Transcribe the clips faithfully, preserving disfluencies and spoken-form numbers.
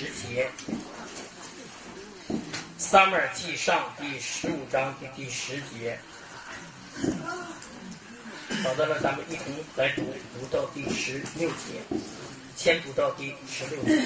十节，撒母耳记上第十五章的第十节。好的了，咱们一同来读，读到第十六节，先读到第十六节。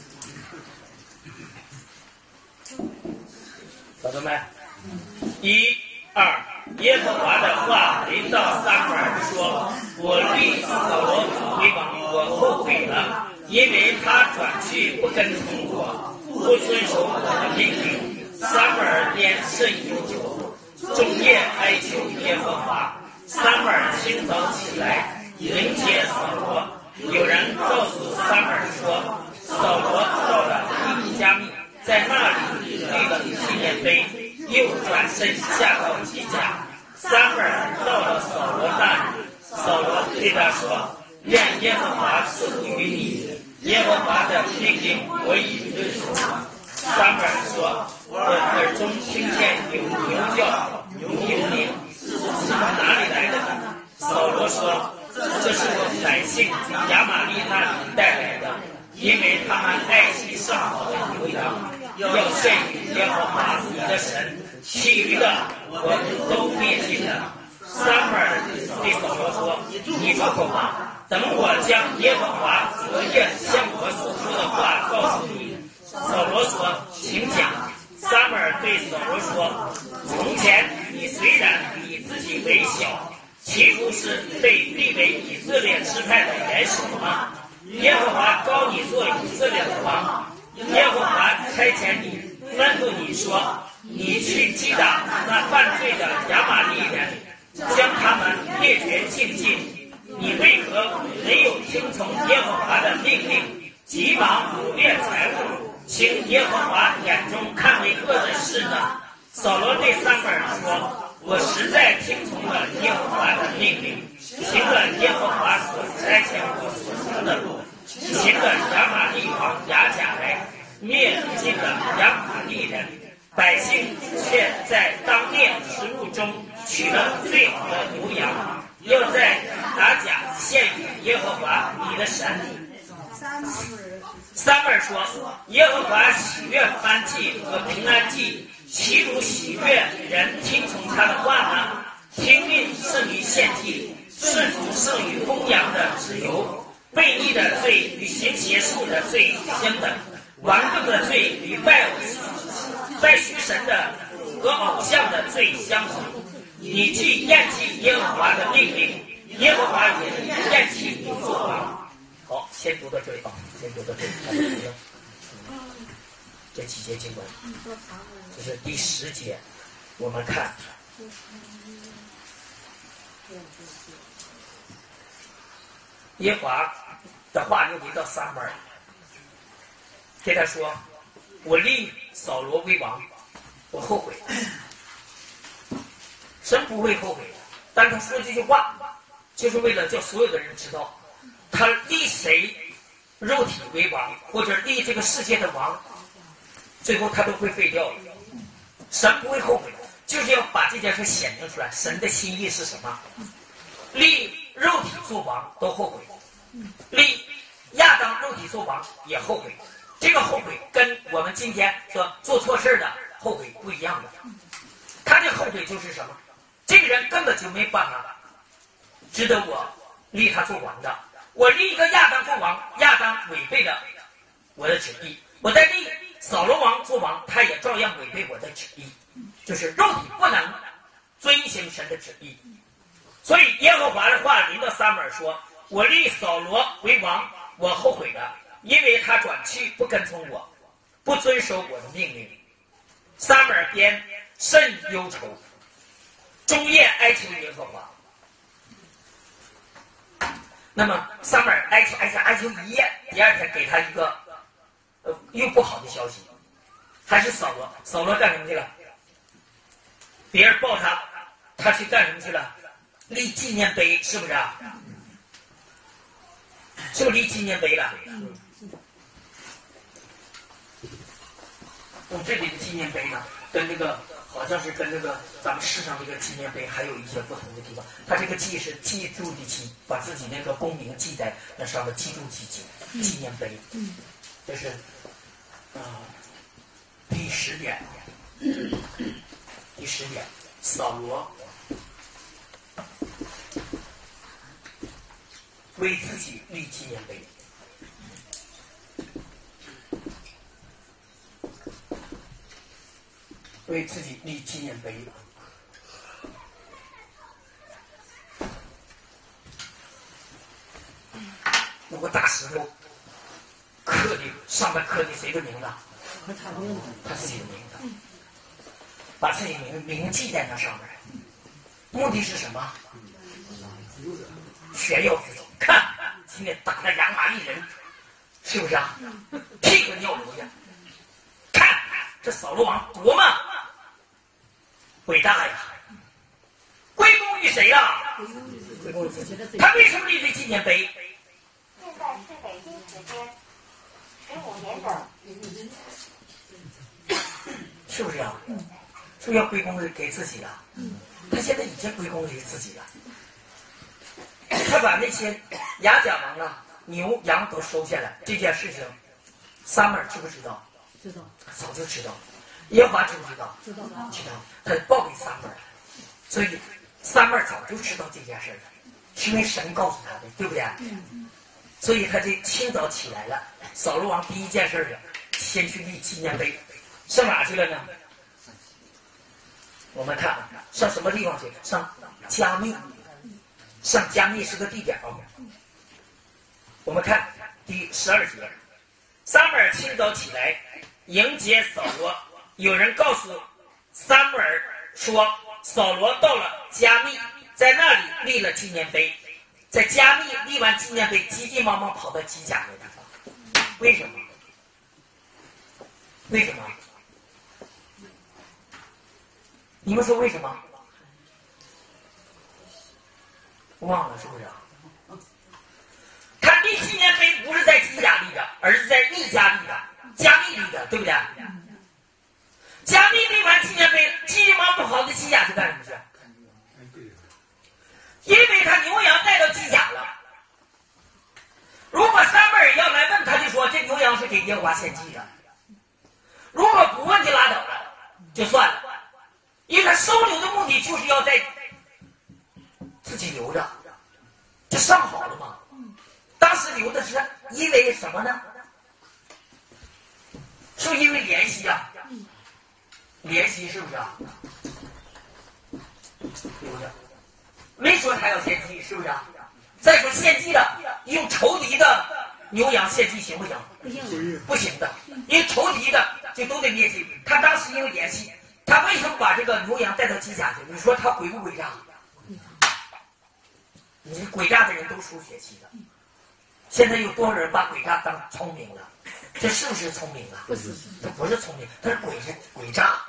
晓得没？一、二，耶和华的话临到撒母耳说：“我立扫罗为王，我后悔了，因为他转去不跟从我，不遵守我的命令。”撒母耳便甚忧愁，终夜哀求耶和华。撒母耳清早起来迎接扫罗，有人告诉撒母耳说，扫罗到了伊加密，在那里立了纪念碑，又转身下到基甲。撒母耳到了扫罗那里，扫罗对他说：“愿耶和华赐福于你，耶和华的命令我已遵守。”撒母耳说：“我耳中听见有牛叫，牛牛鸣，是从哪里来的呢？”扫罗说：“这是我百姓从亚玛力那里带来的，因为他们爱惜上好的牛羊，要献于耶和华你的神，其余的我都灭尽了。”撒母耳对扫罗说：“你住口吧，等我将耶和华昨夜向我所说的话告诉你。”扫罗说：“请讲。”撒母耳对扫罗说：“从前你虽然以自己为小，岂不是被立为以色列支派的元首吗？耶和华膏你做以色列的王，耶和华差遣你，吩咐你说：你去击打那犯罪的亚玛力人，将他们灭绝尽尽。你为何没有听从耶和华的命令，急忙掳掠财物，行耶和华眼中看为恶的事呢？”扫罗对撒母耳说：“我实在听从了耶和华的命令，行了耶和华所差遣我所行的路，行了亚玛力王亚甲来，灭尽了亚玛力人。百姓却在当面食物中取了最好的牛羊，又在亚甲献与耶和华你的神。”撒母耳说：“耶和华喜悦燔祭和平安祭，岂如喜悦人听从他的话呢？听命胜于献祭，顺服胜于公羊的脂油。悖逆的罪与行邪术的罪相等，顽固的罪与拜偶拜虚神的和偶像的罪相同。你既厌弃耶和华的命令，耶和华也厌弃你做王。”好，先读到这里吧，先读到这里。这几节经文，这是第十节。我们看，耶和华的话又临到撒母耳，对他说：“我立扫罗为王，我后悔。”神不会后悔的，但他说这句话，就是为了叫所有的人知道。他立谁肉体为王，或者立这个世界的王，最后他都会废掉的。神不会后悔的，就是要把这件事显明出来。神的心意是什么？立肉体做王都后悔，立亚当肉体做王也后悔。这个后悔跟我们今天说做错事的后悔不一样的。他的后悔就是什么？这个人根本就没办法值得我立他做王的。我立一个亚当做王，亚当违背了我的旨意；我再立扫罗王做王，他也照样违背我的旨意。就是肉体不能遵行神的旨意。所以耶和华的话临到撒母耳说：“我立扫罗为王，我后悔了，因为他转去不跟从我，不遵守我的命令。”撒母耳便甚忧愁，终夜哀求耶和华。那么撒母耳哀求哀求哀求一夜，第二天给他一个呃又不好的消息，还是扫罗。扫罗干什么去了？别人抱他，他去干什么去了？立纪念碑，是不是啊？就立纪念碑了。我这里的纪念碑呢，跟那个好像是跟这个咱们世上这个纪念碑还有一些不同的地方。它这个记是记住的记，把自己那个功名记在那上面，记住记记纪念碑。这是十点，第十点，扫罗为自己立纪念碑。为自己立纪念碑。有个大石头刻的，上面刻的谁的名字？他自己的名字，把自己名铭记在那上面，目的是什么？炫耀自己。看，今天打的亚玛力人，是不是啊？屁滚尿流的。看这扫罗王多么伟大呀！归功于谁呀？归功于自己。他为什么立这纪念碑？ 现在是北京时间十五点整。 是不是啊？是不是要归功于给自己的？他现在已经归功于自己了。他把那些亚甲王啊、牛羊都收下来，这件事情，撒母耳知不知道？ 知道， 早就知道。耶和华知不知道？ 知道的。 知道。他报给撒母耳，所以撒母耳早就知道这件事了，是因为神告诉他的，对不对？ 嗯。 所以他就清早起来了。扫罗王第一件事啊，先去立纪念碑，上哪去了呢？我们看上什么地方去？上加密。上加密是个地点。我们看第十二节，撒母耳清早起来迎接扫罗。有人告诉撒母耳说，扫罗到了加密，在那里立了纪念碑。在加密立完纪念碑，急急忙忙跑到基甲那地方。为什么？为什么？你们说为什么？忘了是不是？他立纪念碑不是在基甲立的，而是在密加立的，加密立的，对不对？加密立完纪念碑，急急忙忙跑到基甲去干什么去？因为他牛羊带到基甲了。如果撒母耳要来问，他就说这牛羊是给耶和华献祭的。如果不问就拉倒了，就算了。因为他收留的目的就是要在自己留着，就上好了嘛。当时留的是因为什么呢？是因为怜惜啊，怜惜是不是啊？留着，没说他要献祭，是不是啊？再说献祭了，用仇敌的牛羊献祭行不行？ 不行， 不行的，因为仇敌的就都得灭祭。他当时因为怜惜，他为什么把这个牛羊带到基甲去？你说他诡不诡诈？你诡诈的人都属血气的。现在有多少人把诡诈当聪明了？这是不是聪明啊？ 不是， 这不是聪明，他是诡是诡诈。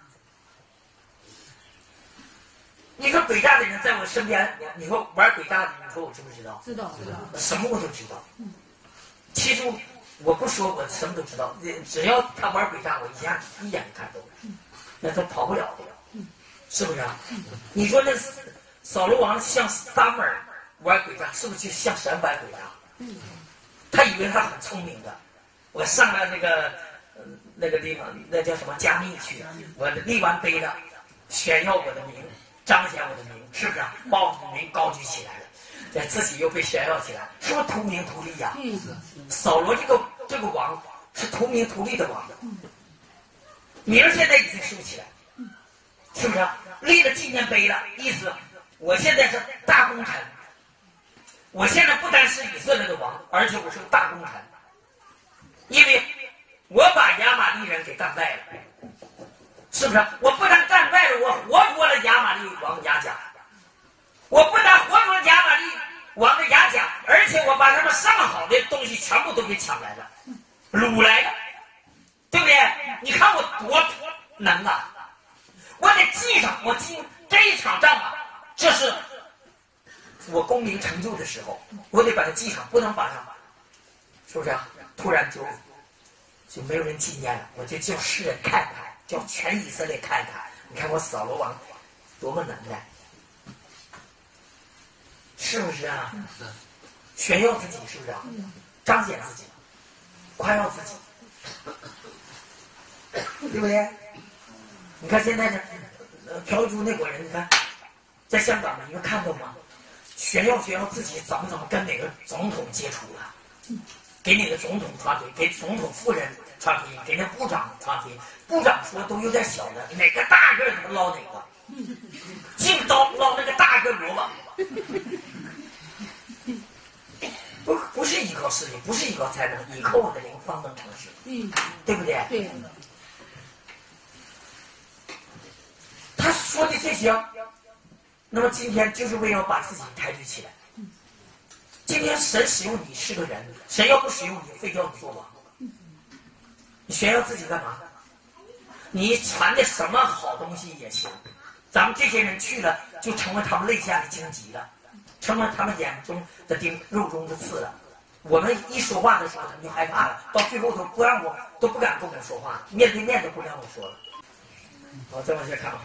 你说诡诈的人在我身边，你说玩诡诈的，你说我知不知道？ 知道，知道， 什么我都知道。其实我不说，我什么都知道。只要他玩诡诈，我一下一眼就看懂了，那他跑不了的，是不是啊？你说那扫罗王像撒母耳玩诡诈，是不是就像神玩诡诈？他以为他很聪明的。我上了那个、呃、那个地方，那叫什么加密去，我立完碑了，炫耀我的名，彰显我的名，是不是啊？把我的名高举起来了，在自己又被炫耀起来，是不是图名图利呀？扫罗这个这个王是图名图利的王，名现在已经收起来，是不是啊？立了纪念碑了，意思我现在是大功臣。我现在不单是以色列的王，而且我是个大功臣，因为我把亚玛力人给干败了，是不是？我不但干败了，我活捉了亚玛力王亚甲，我不但活捉了亚玛力王的亚甲，而且我把他们上好的东西全部都给抢来了，掳来了，对不对？你看我多能啊！我得记上，我记这一场仗啊，这是我功名成就的时候，我得把它记上，不能把它，是不是啊？突然就就没有人纪念了，我就叫世人看看，叫全以色列看看，你看我扫罗王多么能耐，是不是啊？炫耀自己，是不是啊？彰显自己，夸耀自己。 对不对？你看现在呢，呃，朴柱那伙人，你看，在香港呢，你们看到吗？炫耀炫耀自己怎么怎么跟哪个总统接触了，给哪个总统传回，给总统夫人传回，给那部长传回，部长说都有点小的，哪个大个他捞哪个，净刀捞那个大个萝卜。不不是依靠势力，不是依靠才能，依靠我的灵方能成事，嗯，对不对？ 对。 他说的这些，那么今天就是为了把自己抬举起来。今天神使用你是个人，神要不使用你，非叫你做王。你炫耀自己干嘛？你传的什么好东西也行，咱们这些人去了，就成为他们肋下的荆棘了。成了他们眼中的钉，肉中的刺了。我们一说话的时候，他们就害怕了，到最后都不让我，都不敢跟我说话，面对面都不让我说了。好，再往下看吧。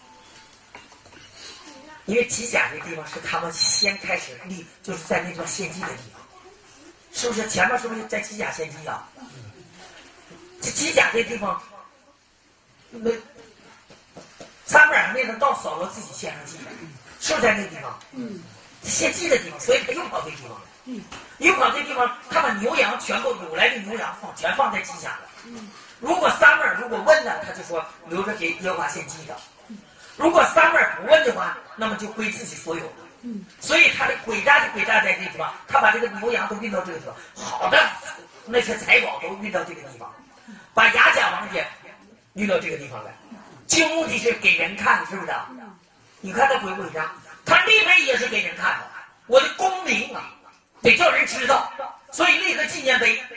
因为吉甲这地方是他们先开始立，就是在那地方献祭的地方，是不是？前面是不是在吉甲献祭啊？这吉甲这地方，那撒母耳还没能到扫罗自己献上祭，是不是在那地方？嗯。献祭的地方，所以他又跑这地方了。嗯，又跑这地方，他把牛羊全部有来的牛羊放全放在基甲了。嗯，如果撒母耳如果问呢，他就说留着给耶和华献祭的。如果撒母耳不问的话，那么就归自己所有的。嗯，所以他的诡诈就诡诈在这地方，他把这个牛羊都运到这个地方，好的那些财宝都运到这个地方，把亚甲王也运到这个地方来，就目的是给人看，是不是？你看他鬼不诡诈？他立碑也是给人看的，我的功名啊，得叫人知道，所以立个纪念碑。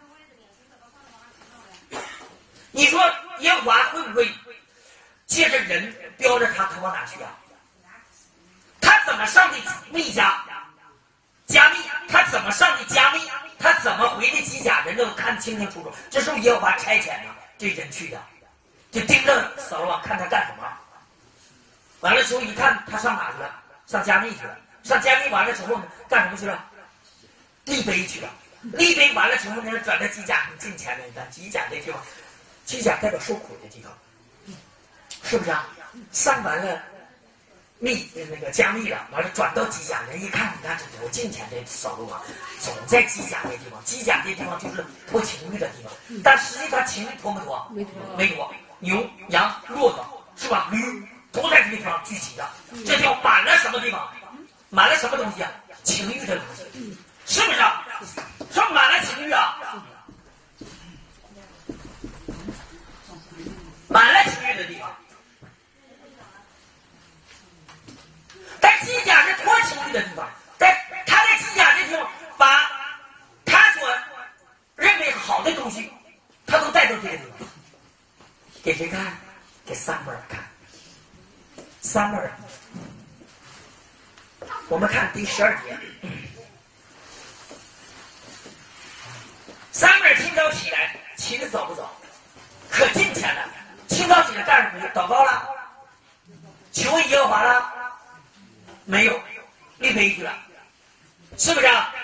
你说耶和华会不会借着人标着他，他往哪去啊？他怎么上的密加加密？他怎么上的加密？他怎么回的机甲？人都看清清楚楚。这是不是耶和华差遣的这人去的？就盯着扫罗王看他干什么。完了之后一看他上哪去了？上加密去了。上加密完了之后呢，干什么去了？立碑去了。立碑完了之后呢，转到机甲进前面的机甲这地方，机甲代表受苦的地方，是不是啊？上完了密那个加密了，完了转到机甲，人一看，你看这多近前的扫罗王，总在机甲这地方，机甲这地方就是托情欲的地方，但实际上情欲托没托？没托，没托。牛、羊、骆驼是吧？驴都在这个地方聚集的，这叫满了什么地方？满了什么东西啊？情欲的东西，是不是啊？是满了情欲啊？满了情欲的地方。但机甲是脱情欲的地方，但他在机甲这地方把他所认为好的东西，他都带到这个地方，给谁看？给撒母耳看。撒母耳，我们看第十二节。撒母耳清早起来，起得早不早？可敬虔了。清早起来干什么去？祷告了，求耶和华了。没有，立碑去了，是不是啊？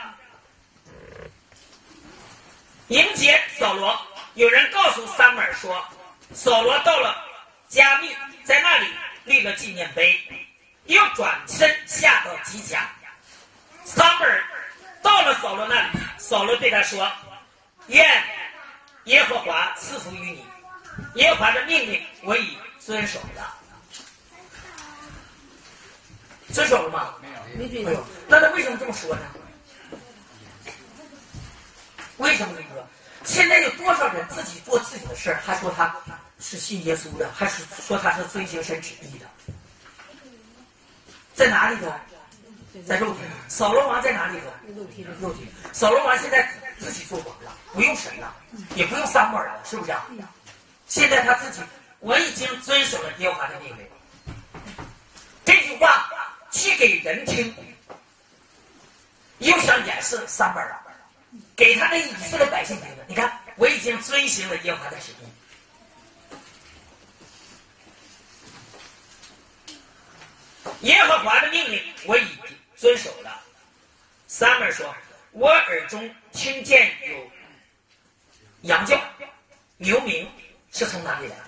迎接扫罗，有人告诉撒母耳说，扫罗到了加密，在那里立了纪念碑，又转身下到吉甲。撒母耳到了扫罗那里，扫罗对他说：“愿耶和华赐福于你，耶和华的命令我已遵守了。”遵守了吗？没有，没有。那他为什么这么说呢？为什么这么说？现在有多少人自己做自己的事儿，还说他是信耶稣的，还是说他是遵行神旨意的？在哪里头？在肉体里。扫罗王在哪里头？肉体里。肉体里。扫罗王现在自己做王了，不用神了，也不用撒母耳了，是不是啊？现在他自己，我已经遵守了耶和华的命令。这句话既给人听，又想掩饰撒母耳了，给他的以色列百姓听的。你看，我已经遵行了耶和华的旨意，耶和华的命令我已遵守了。撒母耳说：“我耳中听见有羊叫、牛鸣， 是从哪里来的？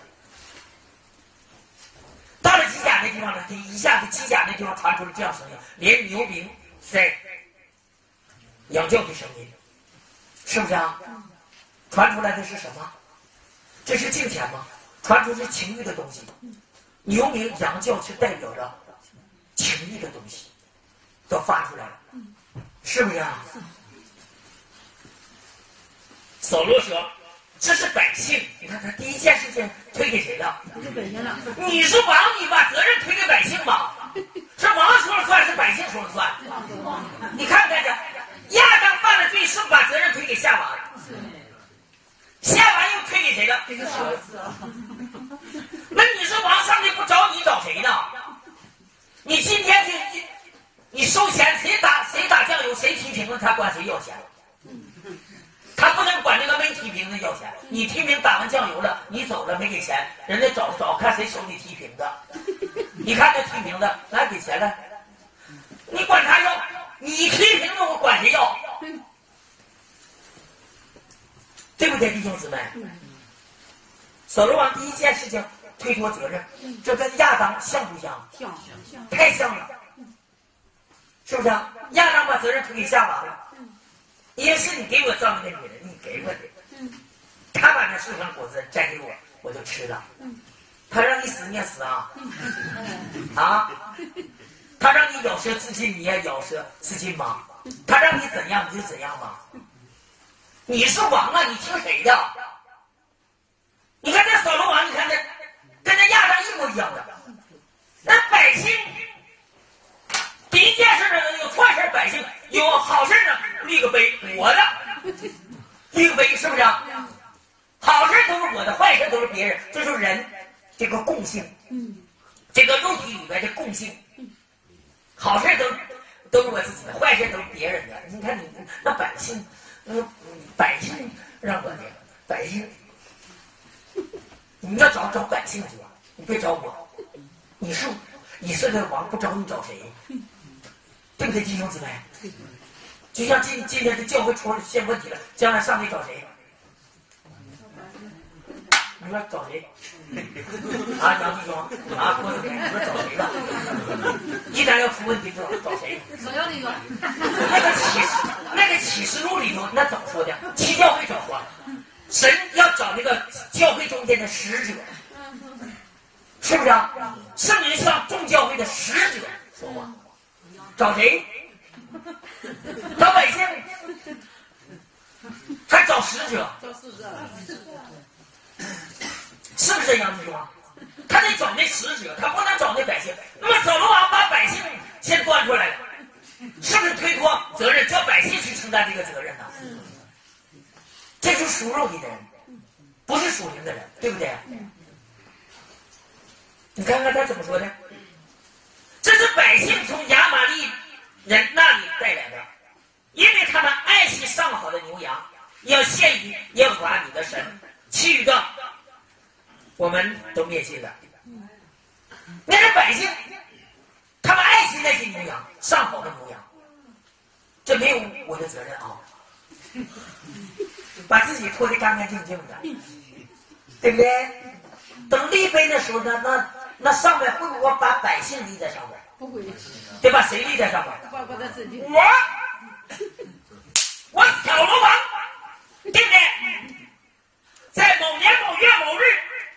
到了机甲那地方呢，他一下子机甲那地方传出了这样声音，连牛鸣在羊叫的声音，是不是啊？传出来的是什么？这是金钱吗？传出是情欲的东西。牛鸣羊叫是代表着情欲的东西，都发出来了，是不是啊？ 扫罗说：“ 这是百姓。你看他第一件事情推给谁了？ 是百姓了。 你是王，你把责任推给百姓吧？是王说了算，是百姓说了算？你看看这亚当犯了罪，是不是把责任推给夏娃了？夏娃又推给谁了？ 这个小子， 那你是王，上帝不找你找谁呢？你今天去你你收钱，谁打谁打酱油，谁提瓶子，他管谁要钱？他不能管那个没提瓶的要钱。你提瓶打完酱油了，你走了没给钱，人家找找看谁手里提瓶的。你看那提瓶的，来给钱了，你管他要？你提瓶的，我管谁要？对不对，弟兄姊妹？扫罗王第一件事情推脱责任，这跟亚当像不像？ 像像太像了，是不是啊？亚当把责任推给夏娃了，也是你给我造那个女人，你给我的，他把那树上果子摘给我，我就吃了。他让你死你也死啊，啊？他让你咬舌自尽你也咬舌自尽吗？他让你怎样你就怎样吗？你是王啊，你听谁的？你看这扫罗王，你看这跟这亚当一模一样的。那百姓第一件事呢，有错事百姓有好事呢，立个碑，我的，立个碑，是不是啊？好事都是我的，坏事都是别人，这就是人这个共性，这个肉体里边的共性。好事都都是我自己的，坏事都是别人的。你看你那百姓，那百姓让我的百姓。你要找找百姓去吧，你别找我。你是以色列王，不找你找谁？对不对，弟兄姊妹？就像今今天的教会出了些问题了，将来上帝找谁？你说找谁？啊，杨弟兄啊，郭子明，你说找谁吧？一旦要出问题，知道找谁？ 找杨弟兄。 那个启示，那个启示录里头，那怎么说的？七教会找话。神要找那个教会中间的使者，是不是啊？圣灵向众教会的使者说话，找谁？找百姓，还找使者？ 找使者， 是不是杨弟兄啊？他得找那使者，他不能找那百姓。那么扫罗王把百姓先端出来了，是不是推脱责任，叫百姓去承担这个责任呢？这就是属肉体的人，不是属灵的人，对不对？你看看他怎么说的？这是百姓从亚玛力人那里带来的，因为他们爱惜上好的牛羊，要献于耶和华你的神。其余的，我们都灭尽了。那是百姓，他们爱惜那些牛羊，上好的牛羊，这没有我的责任啊。把自己拖得干干净净的，对不对？等立碑的时候呢，那那上面会不会把百姓立在上面？ 不会。 对吧？谁立在上面？ 把把他自己。 我，我扫罗王，对不对？在某年某月某日，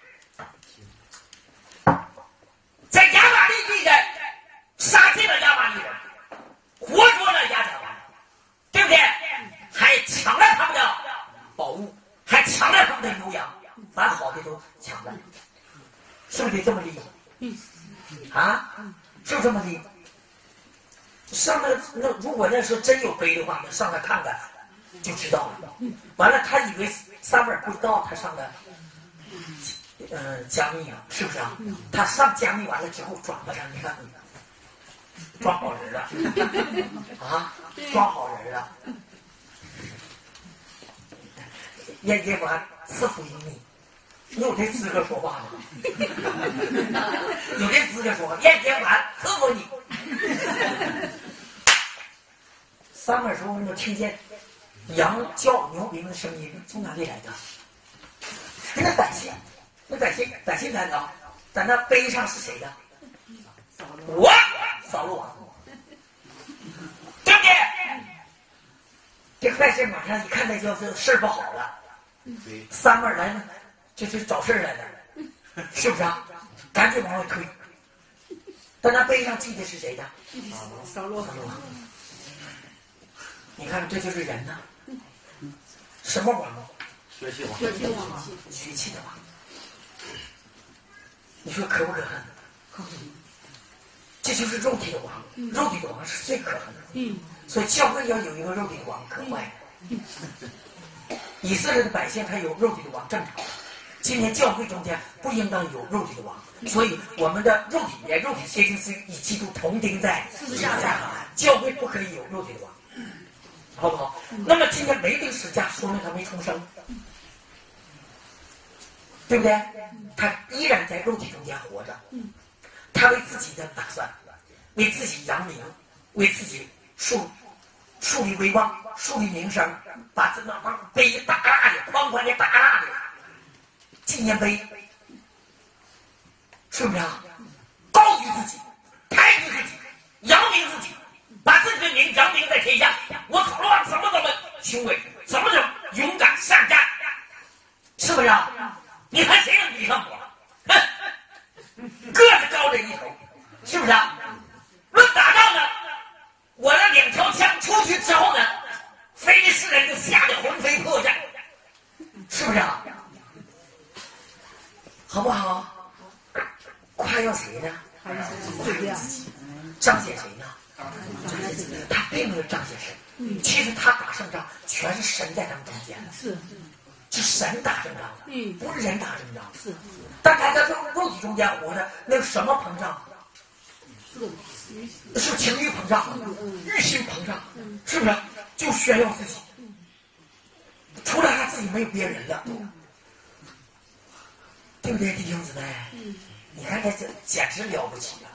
在亚玛力地带杀尽了亚玛力人，活捉了亚甲王，对不对？还抢了他们的宝物，还抢了他们的牛羊，把好的都抢了，是不是得这么立？啊，是不是这么立？上那那如果那时候真有碑的话，那上来看看就知道了。完了，他以为撒母耳不知道他上的，呃，加密了，是不是啊？他上加密完了之后转过来，你看，装好人了，啊，装好人了。耶耶和华赐福于你，你有这资格说话吗？有这资格说话，耶耶和华赐福你。撒母耳时候，你有听见羊叫牛鸣的声音从哪里来的？那百姓那在现在现在呢，在那碑上是谁的？我扫罗王，对不对？这快事马上一看，那就是事儿不好了。三妹儿来呢，这是找事儿来的，是不是啊？赶紧往外推。但那碑上记的是谁的？ 扫罗。 你看，这就是人呐。什么王？ 血气王。 血气王。 血气的王。你说可不可恨？ 可恨。 这就是肉体的王，肉体的王是最可恨的。 嗯。 所以教会要有一个肉体的王，可坏了。以色列的百姓他有肉体的王正常，今天教会中间不应当有肉体的王，所以我们的肉体也肉体协定是与基督同钉在十字架上，教会不可以有肉体的王，好不好？那么今天没钉十字架，说明他没重生，对不对？他依然在肉体中间活着，他为自己的打算，为自己扬名，为自己树树立威望，树立名声，把这那帮碑大大的、宽宽的、大大的纪念碑，是不是啊？高举自己，抬举自己，扬名自己，把自己的名扬名在天下。我扫罗王怎么怎么雄伟，怎么怎么勇敢善战，是不是啊？你看谁能比上我？哼，个子高人一头，是不是啊？论打仗呢？我的两条枪出去之后呢，非利士人就吓得魂飞魄散，是不是啊？好不好？夸耀谁呢？彰显谁呢？他并没有彰显神，其实他打胜仗全是神在他们中间的， 是， 是神打胜仗的，不是人打胜仗。 是， 但他在肉肉体中间活着，那是什么膨胀？是情欲膨胀，欲心膨胀，是不是？就炫耀自己，除了他自己没有别人了，对不对，弟兄姊妹？你看这简直了不起了！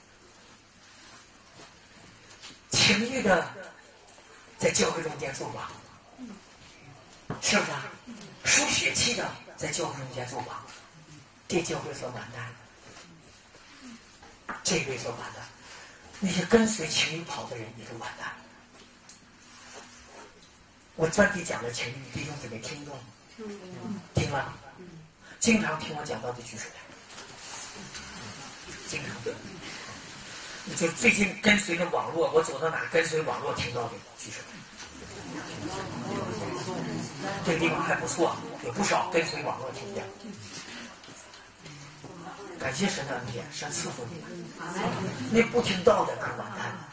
情欲的在教会中间做王，是不是啊？输血气的在教会中间做王，这教会所完蛋了，这位所完蛋。那些跟随情欲跑的人也都完蛋了。我专题讲的情欲，弟兄姊妹听懂吗？听了？经常听我讲到的举手来。经常。你就最近跟随着网络，我走到哪跟随网络听到的举手。这个地方还不错，有不少跟随网络听的。感谢神的恩典，神赐福你们。那不听道的可完蛋了。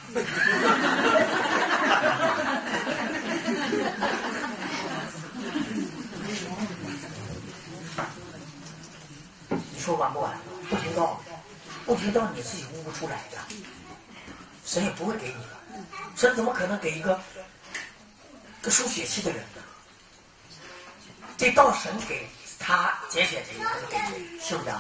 你说完不完？不听道，不听道你自己悟不出来的，神也不会给你的。神怎么可能给一个个输血气的人呢？这道神给他拣选谁，他就给谁，是不是啊？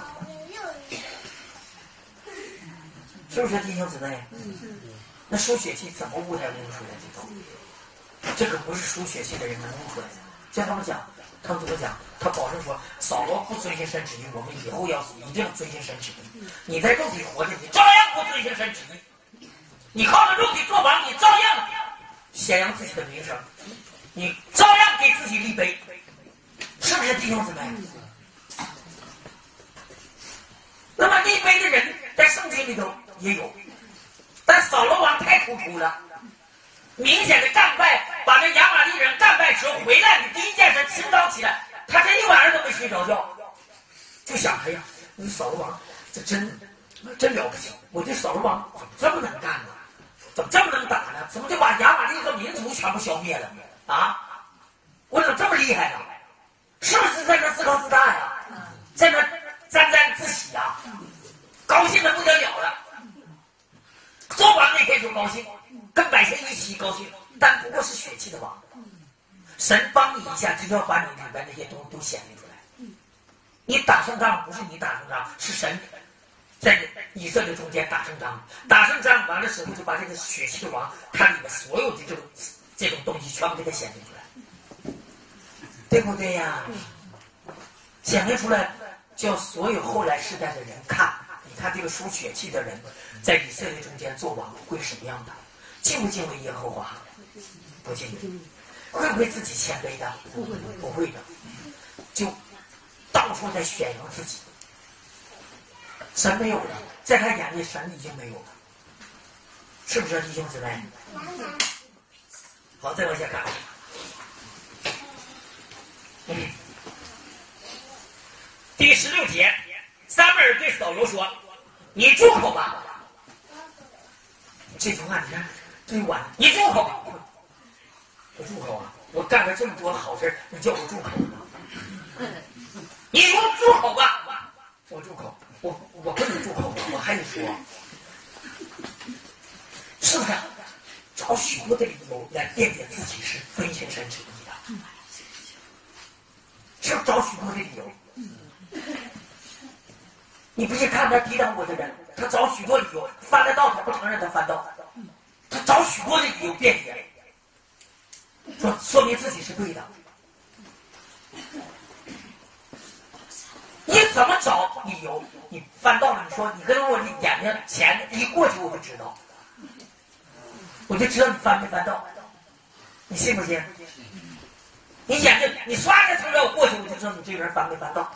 是不是弟兄姊妹？那输血气怎么悟才悟出来这道？这个不是输血气的人能悟出来的。像他们讲，他们怎么讲？他保证说，扫罗不遵行神旨意，我们以后要一定遵行神旨意。你在肉体活着，你照样不遵行神旨意。你靠着肉体做王，你照样显扬自己的名声，你照样给自己立碑，是不是弟兄姊妹？那么立碑的人在圣经里头也有，但扫罗王太突出了，明显的战败，把那亚玛力人战败之后回来的第一件事清早起来，他这一晚上都没睡着觉，就想，哎呀，你扫罗王这真真了不起，我这扫罗王怎么这么能干呢？怎么这么能打呢？怎么就把亚玛力和民族全部消灭了啊？我怎么这么厉害呢？是不是在那自高自大呀？在那沾沾自喜啊？高兴的不得了了。做王那天就高兴，跟百姓一起高兴，但不过是血气的王。神帮你一下，就要把你里边那些东西都显明出来。你打胜仗不是你打胜仗，是神在以色列中间打胜仗。打胜仗完了时候，就把这个血气的王，他里面所有的这种这种东西全部给他显明出来，对不对呀？显明出来， 叫所有后来世代的人看，你看这个属血气的人在以色列中间做王会什么样的？敬不敬畏耶和华？不敬畏。会不会自己谦卑的？不会，不会的。就到处在宣扬自己。神没有了，在他眼里神已经没有了，是不是弟兄姊妹？好，再往下看。嗯，第十六节，撒母耳对扫罗说：“你住口吧。”这句话你看，对我，你住口吧。我住口啊！我干了这么多好事，你叫我住口呢？你给我住口吧！我住口，我我不能住口啊！我还得说，是不是？找许多的理由来辩解自己是遵行神旨意的，是不是找许多的理由？你不是看他抵挡我的人，他找许多理由，翻了道他不承认他翻道，他找许多的理由辩解。说说明自己是对的，你怎么找理由？你翻到了，你说你跟我的眼睛前一过去，我就知道，我就知道你翻没翻到，你信不信？你眼睛你刷着从这我过去，我就知道你这个人翻没翻到，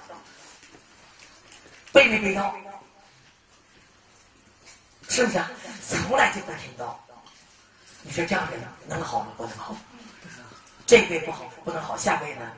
背没背到，是不是啊？从来就不听到。你说这样人能好吗？不能好。这辈不好，不能好，下辈呢？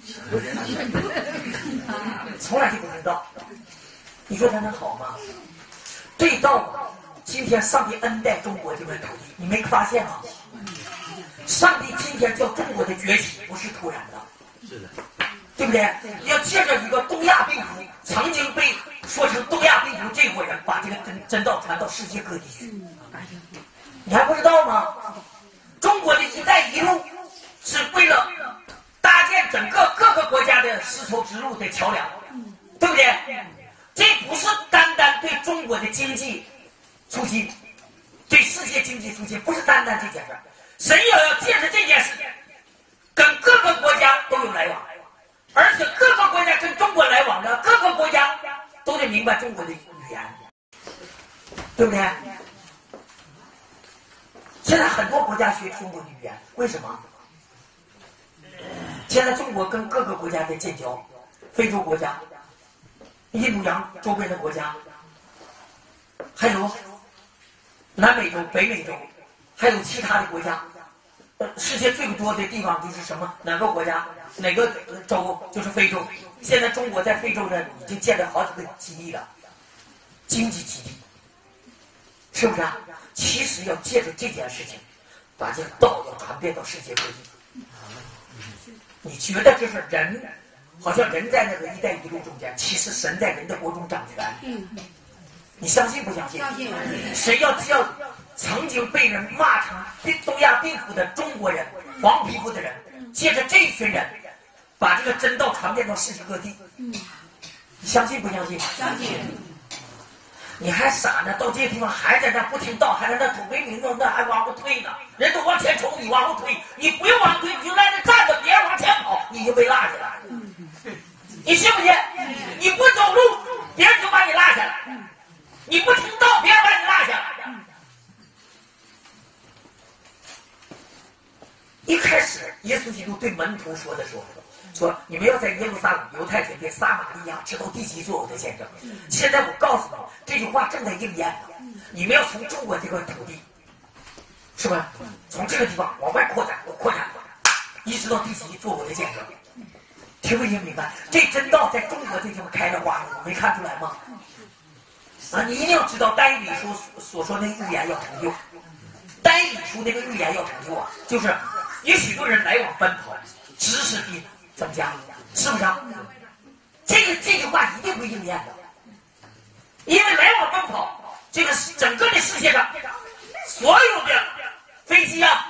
从来就不知道，你说他能好吗？这道今天上帝恩待中国这块土地，你没发现吗？上帝今天叫中国的崛起不是突然的，是的，对不对？要借着一个东亚病毒，曾经被说成东亚病毒这伙人，把这个真真道传到世界各地去，你还不知道吗？中国的一带一路。是为了搭建整个各个国家的丝绸之路的桥梁，对不对？这不是单单对中国的经济促进，对世界经济促进，不是单单这件事。神也要借着这件事，跟各个国家都有来往，而且各个国家跟中国来往的各个国家都得明白中国的语言，对不对？现在很多国家学中国的语言，为什么？现在中国跟各个国家在建交，非洲国家、印度洋周边的国家，还有南美洲、北美洲，还有其他的国家。呃，世界最多的地方就是什么？哪个国家？哪个州？就是非洲。现在中国在非洲呢，已经建了好几个基地了，经济基地，是不是啊？其实要借着这件事情，把这个道要传遍到世界各地。你觉得这是人，好像人在那个一带一路中间，其实神在人的国中掌权。你相信不相信？谁要只要曾经被人骂成东亚病夫的中国人、黄皮肤的人，借着这群人，把这个真道传遍到世界各地。你相信不相信？ 相信。 你还傻呢，到这些地方还在那不听道，还在那土没名字，那还往后退呢。人都往前冲，你往后退，你不用往后退，你就在那站着，别人往前跑，你就被落下来。你信不信？你不走路，别人就把你落下来；你不听道，别人把你落下来。一开始，耶稣基督对门徒说的时候，说你们要在耶路撒冷、犹太全地、撒玛利亚直到地极做我的见证。现在我告诉你，这句话正在应验呢。你们要从中国这块土地，是吧？从这个地方往外扩展，扩展，一直到地极做我的见证。听没听明白？这真道在中国这地方开了花，你没看出来吗？啊，你一定要知道但以理书所说的预言要成就。但以理书那个预言要成就啊，就是有许多人来往奔跑，知识的增加，是不是啊？这个这句话一定会应验的，因为来往奔跑，这个整个的世界上所有的飞机啊，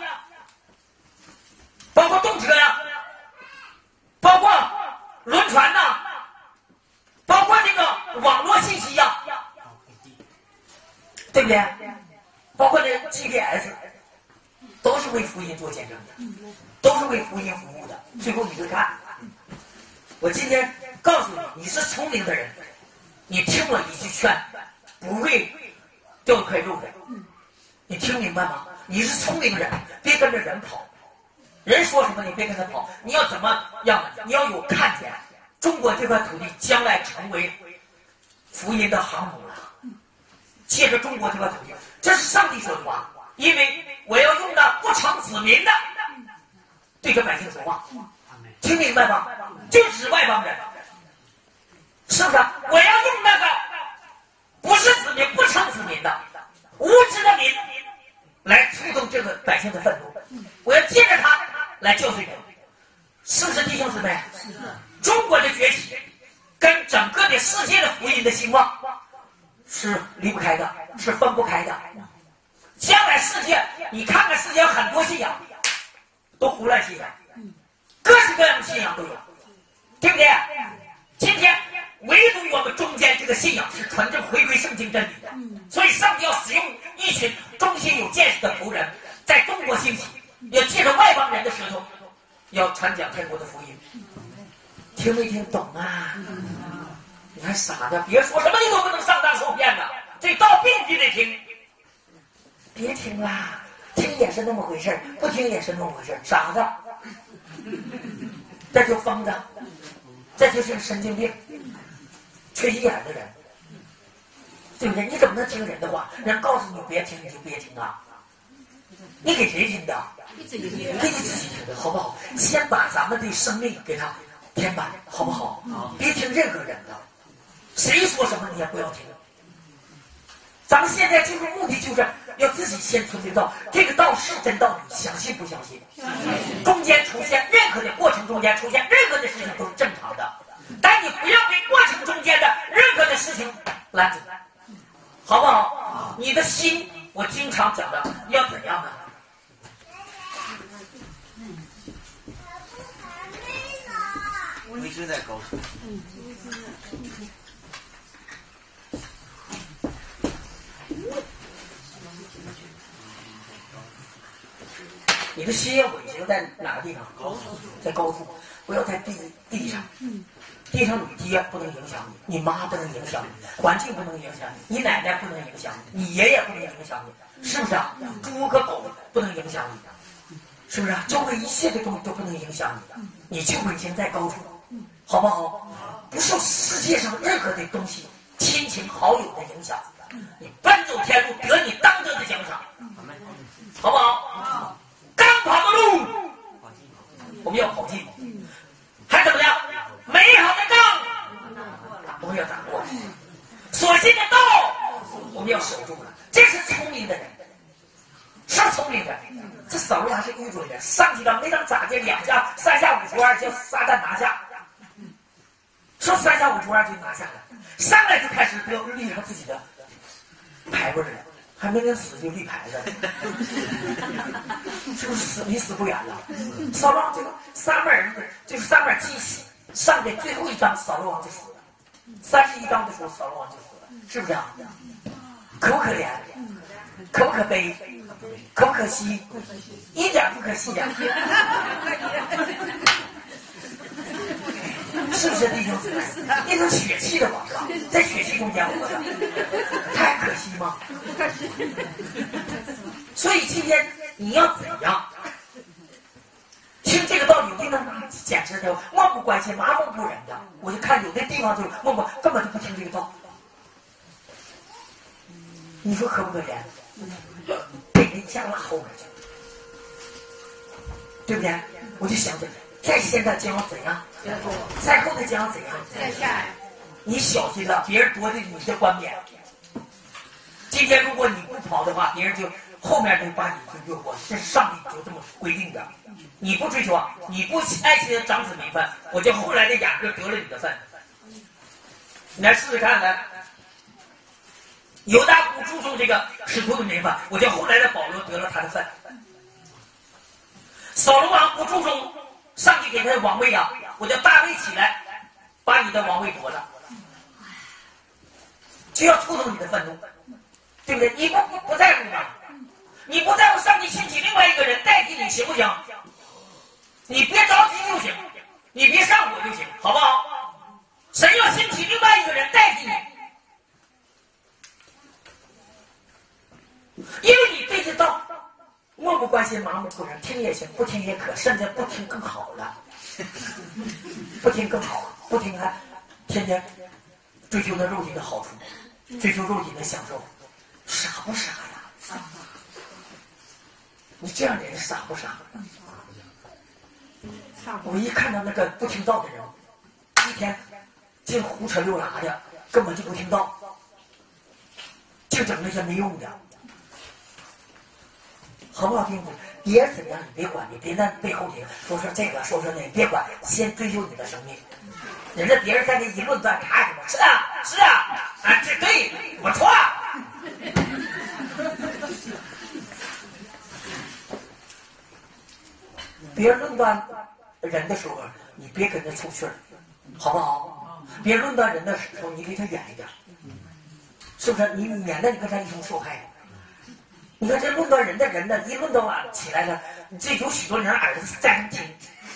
包括动车呀、啊，包括轮船呐、啊，包括这个网络信息呀、啊，对不对？包括这 G P S， 都是为福音做见证的，都是为福音服务的。最后你会看， 我今天告诉你，你是聪明的人，你听我一句劝，不会掉一块肉的。你听明白吗？你是聪明人，别跟着人跑。人说什么你别跟他跑，你要怎么样？你要有看见，中国这块土地将来成为福音的航母了。借着中国这块土地，这是上帝说的话，因为我要用那不成子民的对着百姓说话，听明白吗？就指外邦人，是不是？我要用那个不是子民、不成子民的无知的民来触动这个百姓的愤怒，我要借着他来教训人，是不是弟兄姊妹？中国的崛起跟整个的世界的福音的兴旺是离不开的，是分不开的。将来世界，你看看世界有很多信仰都胡乱信仰，各式各样的信仰都有，对不对？今天唯独我们中间这个信仰是纯正回归圣经真理的，所以上帝要使用一群忠心有见识的仆人，在中国兴起，要借着外邦人的舌头，要传讲天国的福音。听没听懂啊？你还傻呢？别说什么你都不能上当受骗的，这道必须得听。别听啦，听也是那么回事，不听也是那么回事，傻子，这就疯子，这就是神经病，缺心眼的人，对不对？你怎么能听人的话？人告诉你别听你就别听啊！你给谁听的？给你自己听的，好不好？先把咱们的生命给他填满，好不好？别听任何人的，谁说什么你也不要听。咱们现在就是目的，就是要自己先存这道，这个道是真道，你相信不相信？中间出现任何的过程，中间出现任何的事情都是正常的，但你不要被过程中间的任何的事情拦住，好不好？你的心，我经常讲的，要怎样呢？ 我一直在高处。 你的心要稳定在哪个地方？在高处，不要在地地上。地上你爹不能影响你，你妈不能影响你，环境不能影响你，你奶奶不能影响你，你爷爷不能影响你，是不是啊？猪和狗不能影响你，是不是啊？周围一切的东西都不能影响你，你就稳定在高处，好不好？不受世界上任何的东西、亲情好友的影响，你奔走天路，得你当得的奖赏，好不好？刚跑的路，我们要跑进，还怎么样？美好的仗，我们要打过；所信的道，我们要守住了。这是聪明的人，是聪明人。这扫罗王是愚蠢人，上几章没当咋的，两下三下五除二将撒旦拿下，说三下五除二就拿下了，上来就开始标立上自己的牌位了。还没人死就立牌子，是不是死离死不远了？扫罗王这个撒母耳就是撒母耳记上的最后一章，扫罗王就死了。三十一章的时候，扫罗王就死了，是不是啊？可不可怜？可不可悲？可不可惜？一点不可惜呀、啊！是不是弟兄姊妹？那种血气的王啊，在血气中间活着，太可惜吗？所以今天你要怎样听这个道理？有的人简直的漠不关心、麻木不仁的。我就看有的地方就默默根本就不听这个道，你说可不可怜？被人一下拉后面去，对不对？我就想着，在现在将要怎样？在后的将要怎样？ 在下， 你小心了，别人夺的你的冠冕。今天如果你不跑的话，别人就后面就把你就越过，这是上帝就这么规定的。你不追求啊，你不爱惜的长子名分，我就后来的雅各得了你的份。你来试试看来。犹大不注重这个使徒的名分，我就后来的保罗得了他的份。扫罗王不注重上帝给他的王位啊，我叫大卫起来，把你的王位夺了，就要触动你的愤怒，对不对？你不不不在乎吗？你不在乎，上帝兴起另外一个人代替你，行不行？你别着急就行， 你别上火就行，好不好？神要兴起另外一个人代替你，因为你对这道漠不关心、麻木不仁，听也行，不听也可，甚至不听更好了，不听更好，不听还天天追求那肉体的好处，追求肉体的享受，傻不傻呀？你这样的人傻不傻？我一看到那个不听道的人，一天净胡扯溜拉的，根本就不听道，就整那些没用的，好不好听？别人怎么样你别管，你别在背后里说说这个说说那个，别管，先追求你的生命。人家别人在那一论断，他什么是啊是啊啊，这对不错。别人论断人的时候，你别跟着凑趣儿，好不好？别人论断人的时候，你离他远一点，是不是？你免得你跟他一同受害。你看这论断人的人呢，一论断完起来了，这有许多人耳朵站着听，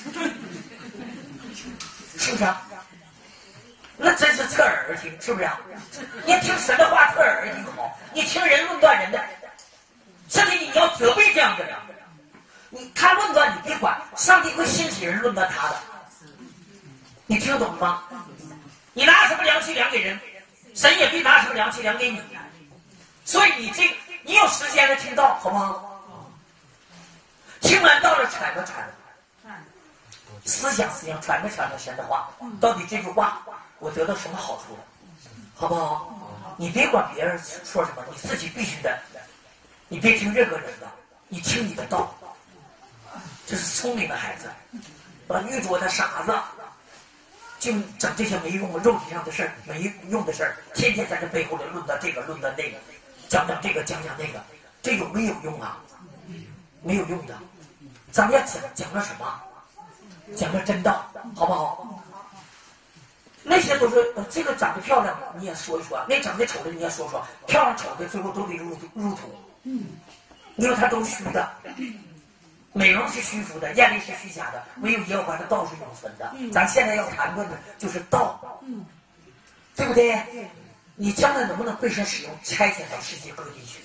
是不是啊？那真是侧耳而听，是不是啊？你听神的话，侧耳而听好。你听人论断人的，甚至你要责备这样的人。你他论断你别管，上帝会兴起人论断他的，你听懂吗？你拿什么凉气量给人，神也必拿什么凉气量给你。所以你这你有时间的听道，好吗？听完道了，传着传着，思想思想传着传着神的话，到底这句话我得到什么好处了，好不好？你别管别人说什么，你自己必须的，你别听任何人的，你听你的道。这是聪明的孩子，把愚拙的傻子，就整这些没用的肉体上的事儿，没用的事儿，天天在这背后里论断这个论断那个，讲讲这个讲讲那个，这有没有用啊？没有用的。咱们要讲讲个什么？讲个真道，好不好？那些都是、呃、这个长得漂亮的你也说一说，那长得丑的你也说说，漂亮丑的最后都得入入土，因为它都虚的。美容是虚浮的，艳丽是虚假的，唯有耶和华的道是永存的。咱现在要谈论的就是道，对不对？你将来能不能被神使用，差遣到世界各地去？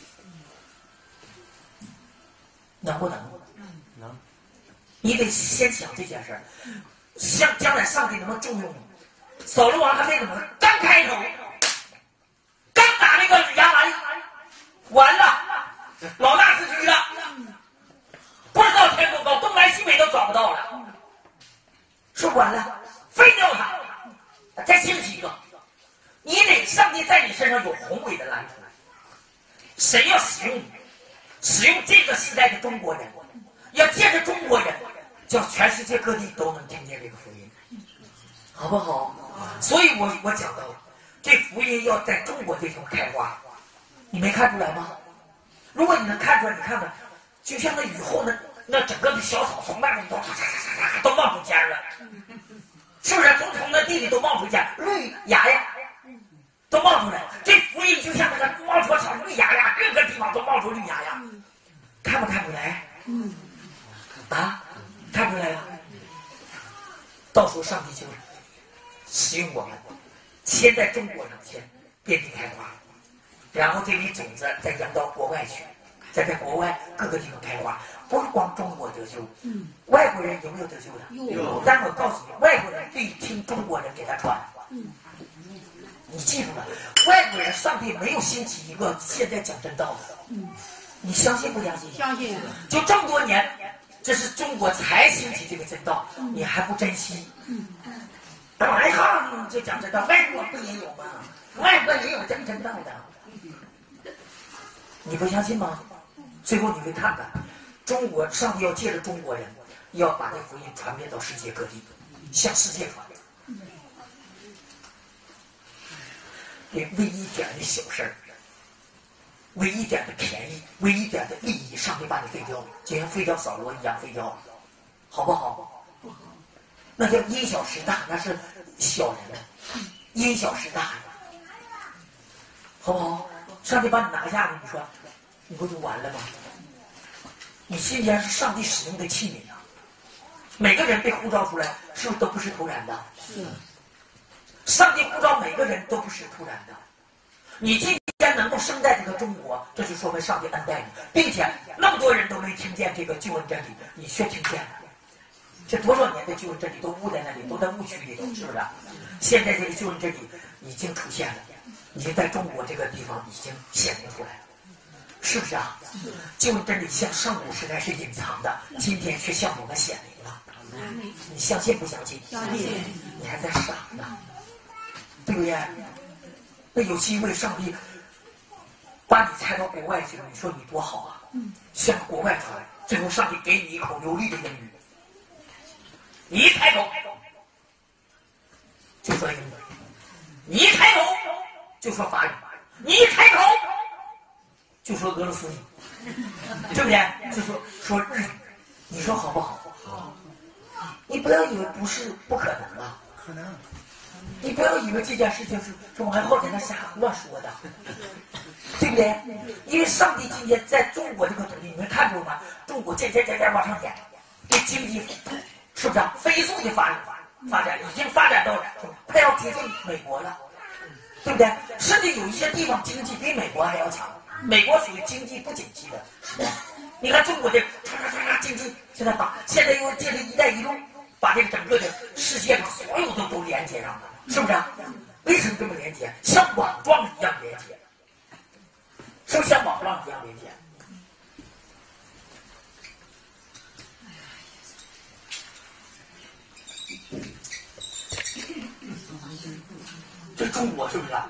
能不能？ 能。 你得先想这件事儿，想将来上帝能不能重用你？扫罗王还没怎么，刚开头，刚打那个亚玛力，完了，老大自居了。不知道天多高，东南西北都找不到了，说完了，废掉他，再兴起一个。你得上帝在你身上有宏伟的蓝图，神要使用你，使用这个时代的中国人，要借着中国人，叫全世界各地都能听见这个福音，好不好？所以我我讲到，这福音要在中国这头开花，你没看出来吗？如果你能看出来，你看看。就像那雨后那那整个的小草从那里都都冒出尖了，是不是？从从那地里都冒出尖，绿芽呀，都冒出来。这福音就像那个冒出小绿芽呀，各个地方都冒出绿芽呀，看不看出来？啊，看不出来呀？到时候上帝就使用我们，先在中国上先遍地开花，然后这粒种子再扬到国外去。在在国外各个地方开花，不是光中国得救，嗯，外国人有没有得救的？有。但我告诉你，外国人必听中国人给他传。嗯，你记住了，外国人上帝没有兴起一个现在讲真道的。嗯，你相信不相信？ 相信。 就这么多年，这是中国才兴起这个真道，嗯、你还不珍惜？嗯，哎呀，就讲真道，外国不也有吗？外国也有讲真道的，你不相信吗？最后你会看看，中国上帝要借着中国人，要把这福音传遍到世界各地，向世界传。这为一点的小事儿，为一点的便宜，为一点的利益，上帝把你废掉，就像废掉扫罗一样废掉，好不好？那叫因小失大，那是小人，因小失大，好不好？上帝把你拿下了，你说。你不就完了吗？你今天是上帝使用的器皿啊！ 每个人被呼召出来，是不是都不是突然的？是。上帝呼召每个人都不是突然的。你今天能够生在这个中国，这就说明上帝恩待你，并且那么多人都没听见这个救恩真理，你却听见了。这多少年的救恩真理都误在那里，都在误区里头，是不是？现在这个救恩真理已经出现了，已经在中国这个地方已经显明出来了，是不是啊？救恩真理向上古时代是隐藏的，今天却向我们显明了。你相信不相信？相信。你还在傻呢，对不对？那有机会上帝把你拆到国外去，你说你多好啊！向国外传，最后上帝给你一口流利的英语，你一开口就说英语，你一开口就说法语，你一开口就说俄罗斯语，对不对？就说说日语，你说好不好？好。你不要以为不是不可能啊，可能。你不要以为这件事情是是王浩在那瞎乱说的，对不对？因为上帝今天在中国这个土地，你们看着吗？中国渐渐渐渐往上点，这经济是不是、啊、飞速的发展？发展已经发展到快要接近美国了，对不对？甚至有一些地方经济比美国还要强。美国属于经济不景气的时代，你看中国这唰唰唰唰经济现在把现在又借着“一带一路”，把这个整个的世界上所有的都连接上了。是不是、啊？为什么这么连接？像网状一样连接，是不是像网状一样连接？这中国是不是、啊？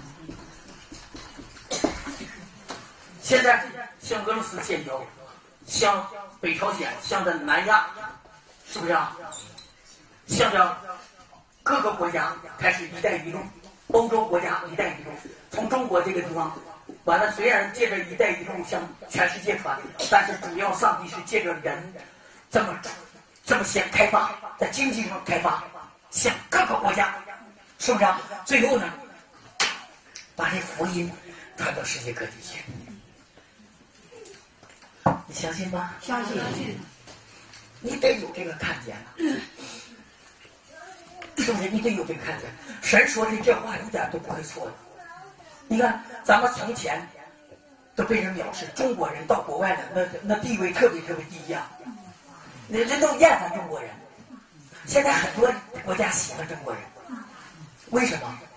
现在向俄罗斯建交，向北朝鲜，向着南亚，是不是、啊？向着各个国家开始“一带一路”，欧洲国家“一带一路”，从中国这个地方，完了虽然借着“一带一路”向全世界传，但是主要上帝是借着人这么这么先开发，在经济上开发，向各个国家，是不是、啊？最后呢，把这福音传到世界各地去。你相信吗？ 相信。 你得有这个看见了。是不是你得有这个看见？神说的这话一点都不会错的。你看，咱们从前都被人藐视，中国人到国外的那那地位特别特别低呀、啊，人都厌烦中国人。现在很多国家喜欢中国人，为什么？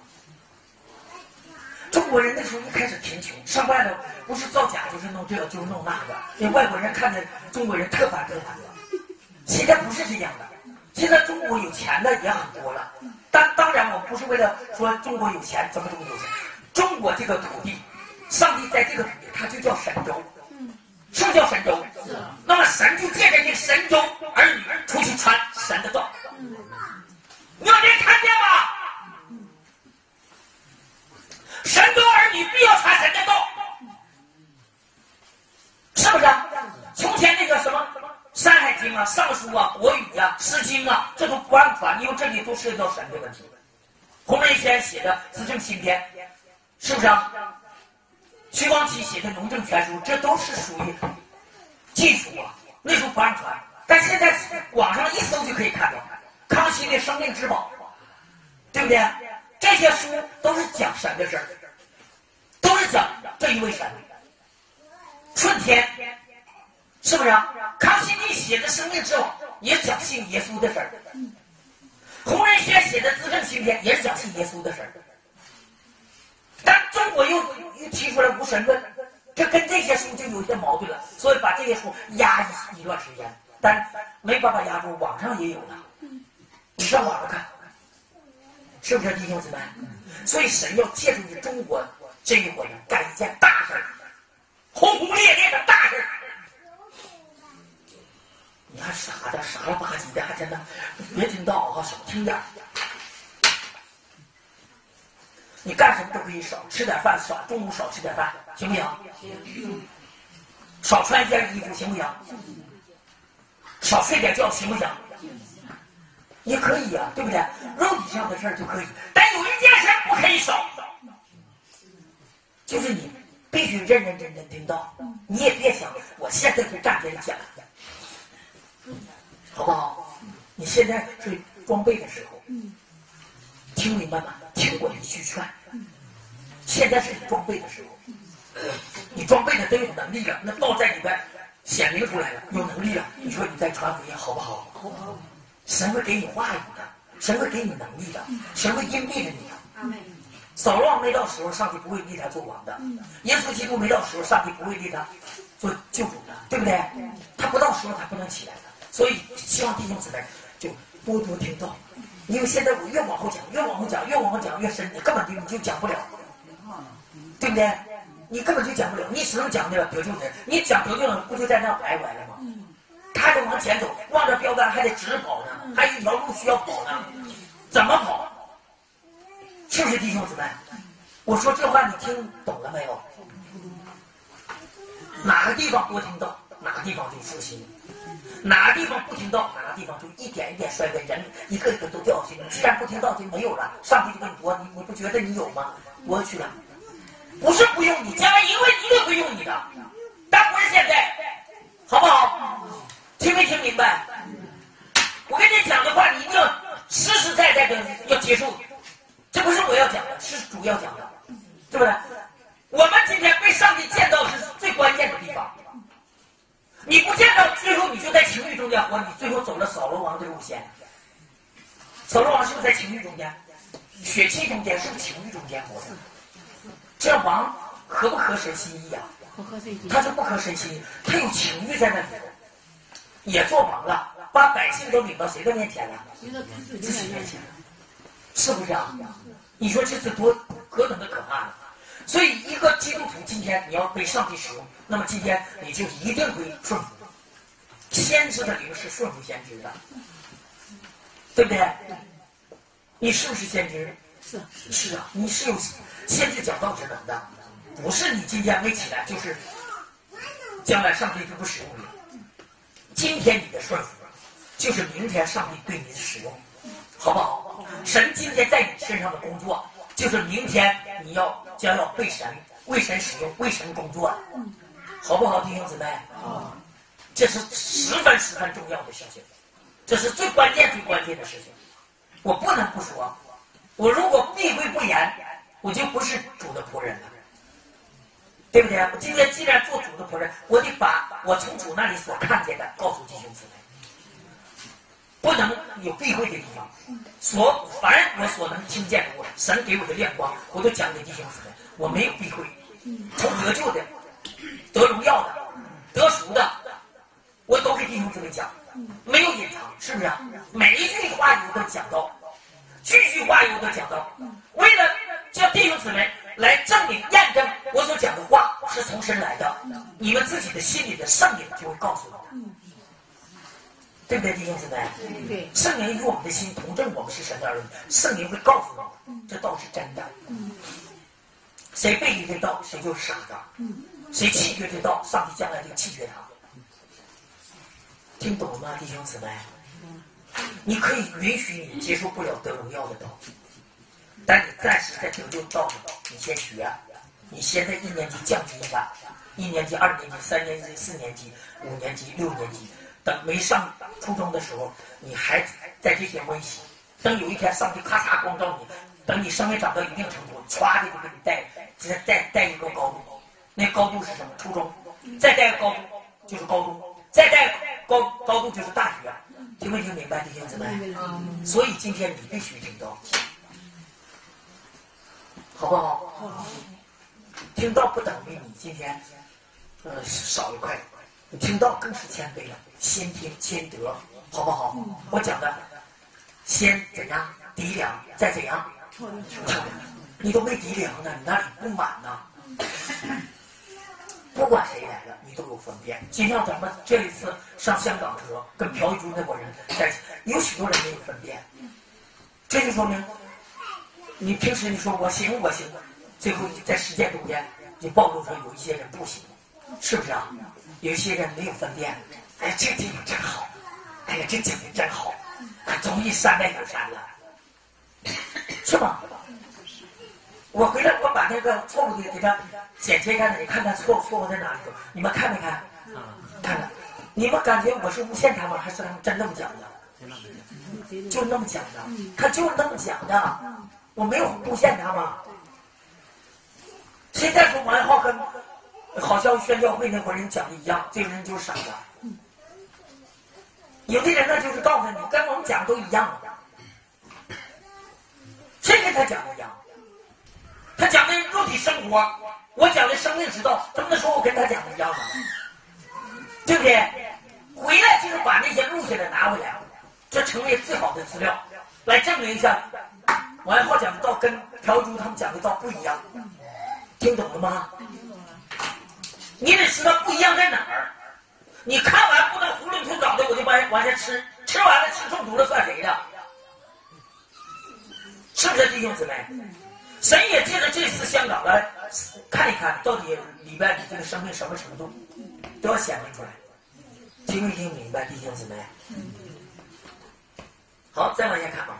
中国人那时候一开始贫穷，上班的不是造假就是弄这个就是弄那个，那外国人看着中国人特烦特烦的。现在不是这样的。现在中国有钱的也很多了，但当然我们不是为了说中国有钱，怎么中国有钱？中国这个土地，上帝在这个土地，它就叫神州，是不是叫神州？那么神就借着这神州儿女出去传神的道，你有没看见吗？神州儿女必要传神的道，是不是？从前那个什么《山海经》啊、尚书啊、国语啊、诗经啊，这都不让传，因为这里都涉及到神的问题。洪仁轩写的《资政新篇》，是不是啊？徐光启写的《农政全书》，这都是属于禁书啊，那时候不让传。但现在网上一搜就可以看到康熙的《生命之宝》，对不对？这些书都是讲神的事儿，都是讲这一位神，顺天。是不是、啊？康熙帝写的《生命之宝》也讲信耶稣的事儿，洪仁轩写的《资政新篇》也是讲信耶稣的事儿。但中国又又提出来无神论，这跟这些书就有些矛盾了，所以把这些书压一一段时间，但没办法压住，网上也有了，你上网上看，是不是弟兄姊妹？所以神要借助你中国这一伙人干一件大事儿，轰轰烈烈的大事儿。你还傻的傻了吧唧的，还真的别听到啊，少听点。你干什么都可以少吃点饭，少中午少吃点饭，行不行？行。少穿一件衣服，行不行？少睡点觉，行不行？也可以啊，对不对？肉体上的事儿就可以，但有一件事不可以少，就是你必须认认真真听到，你也别想我现在就站这里讲。好不好？ 你现在是装备的时候，听明白吗？听我一句劝，现在是你装备的时候，你装备的都有能力了，那道在里边显明出来了，有能力了，你说你再传福音好不好？神会给你话语的，神会给你能力的，神会荫庇着你的。扫罗王没到时候，上帝不会立他做王的；耶稣基督没到时候，上帝不会立他做救主的，对不对？他不到时候，他不能起来的。所以希望弟兄姊妹就多多听到，因为现在我越往后讲，越往后讲，越往后讲越深，你根本就你就讲不了，对不对？你根本就讲不了，你只能讲那个得救的人，你讲得救的人不就在那徘徊了吗？他还得往前走，望着标杆还得直跑呢，还有一条路需要跑呢，怎么跑？是不是弟兄姊妹？我说这话你听懂了没有？哪个地方多听到，哪个地方就复兴；哪个地方不听到，哪个地方就一点一点衰微，人一个一个都掉下去。你既然不听到，就没有了，上帝就给你夺，你你不觉得你有吗？夺去了，不是不用你，将来因为一定会用你的，但不是现在，好不好？听没听明白？我跟你讲的话，你一定要实实在在的要接受。这不是我要讲的，是主要讲的，对不对？我们今天被上帝见到是最关键的地方。你不见到，最后你就在情欲中间活，你最后走了扫罗王的路线。扫罗王是不是在情欲中间？血气中间，是不是情欲中间活的？这王合不合神心意啊？他是不合神心意，他有情欲在那里头，也做王了，把百姓都领到谁的面前了？自己面前了。是不是啊？你说这是多何等的可怕呢？所以一个基督徒今天你要被上帝使用，那么今天你就一定会顺服。先知的灵是顺服先知的，对不对？你是不是先知？是是啊，你是有先知讲道之能的，不是你今天没起来，就是将来上帝就不使用你。今天你的顺服，就是明天上帝对你的使用，好不好？神今天在你身上的工作，就是明天你要将要被神为神使用，为神工作，好不好，弟兄姊妹？这是十分十分重要的事情，这是最关键最关键的事情。我不能不说，我如果避讳不言，我就不是主的仆人了，对不对？我今天既然做主的仆人，我得把我从主那里所看见的告诉弟兄姊妹。不能有避讳的地方，所凡我所能听见的，我神给我的亮光，我都讲给弟兄姊妹，我没有避讳。从得救的、得荣耀的、得赎的，我都给弟兄姊妹讲，没有隐藏，是不是啊？每一句话语我都讲到，句句话语我都讲到，为了叫弟兄姊妹来证明、验证我所讲的话是从神来的，你们自己的心里的圣灵就会告诉你的。对不对，弟兄姊妹？对，圣灵与我们的心同证，我们是神的儿女。圣灵会告诉我们，这道是真的。谁背离这道，谁就是傻子；谁弃绝这道，上帝将来就弃绝他。听懂了吗，弟兄姊妹？你可以允许你接受不了得荣耀的道，但你暂时在得救道上，你先学，你先在一年级降级一下，一年级、二年级、三年级、四年级、五年级、六年级。等没上初中的时候，你还在这些温习。等有一天上帝咔嚓光照你，等你稍微长到一定程度，歘的就给你带，再再带一个高度。那高度是什么？初中，再带个高度就是高中，再带高高度就是大学。听没听明白，弟兄姊妹？所以今天你必须听到，好不好？听到不等于你今天呃少一块。你听到更是谦卑了，先听先得，好不好？我讲的，先怎样抵粮，再怎样漂亮，你都没抵粮呢，你那里不满呢。不管谁来了，你都有分辨。就像咱们这一次上香港的时候，跟朴玉珠那伙人在一起，有许多人没有分辨，这就说明你平时你说我行我行，最后在实践中间就暴露出有一些人不行，是不是啊？有一些人没有分辨，哎，这地方真好，哎呀，这景色真好，啊，终于山外有山了，是吗？我回来，我把那个错误的给他剪切开了，你看看错误错误在哪里头？你们看没看？看看，你们感觉我是诬陷他们，还是他们真那么讲的？ 就那么讲的，他就是那么讲的，我没有诬陷他嘛。谁再说王一浩跟好像宣教会那伙人讲的一样，这个人就是傻子。有的人呢，就是告诉你跟我们讲都一样的，谁跟他讲的一样？他讲的肉体生活，我讲的生命之道，怎么能说我跟他讲的一样呢？对不对？回来就是把那些录下来拿回来，这成为最好的资料，来证明一下王一浩讲的道跟朴珠他们讲的道不一样。听懂了吗？你得知道不一样在哪儿。你看完不能囫囵吞枣的我就往往下吃，吃完了吃中毒了算谁的？是不是弟兄姊妹？神也借着这次香港来看一看，到底里边你这个生命什么程度，都要显明出来。听没听明白，弟兄姊妹？好，再往下看啊。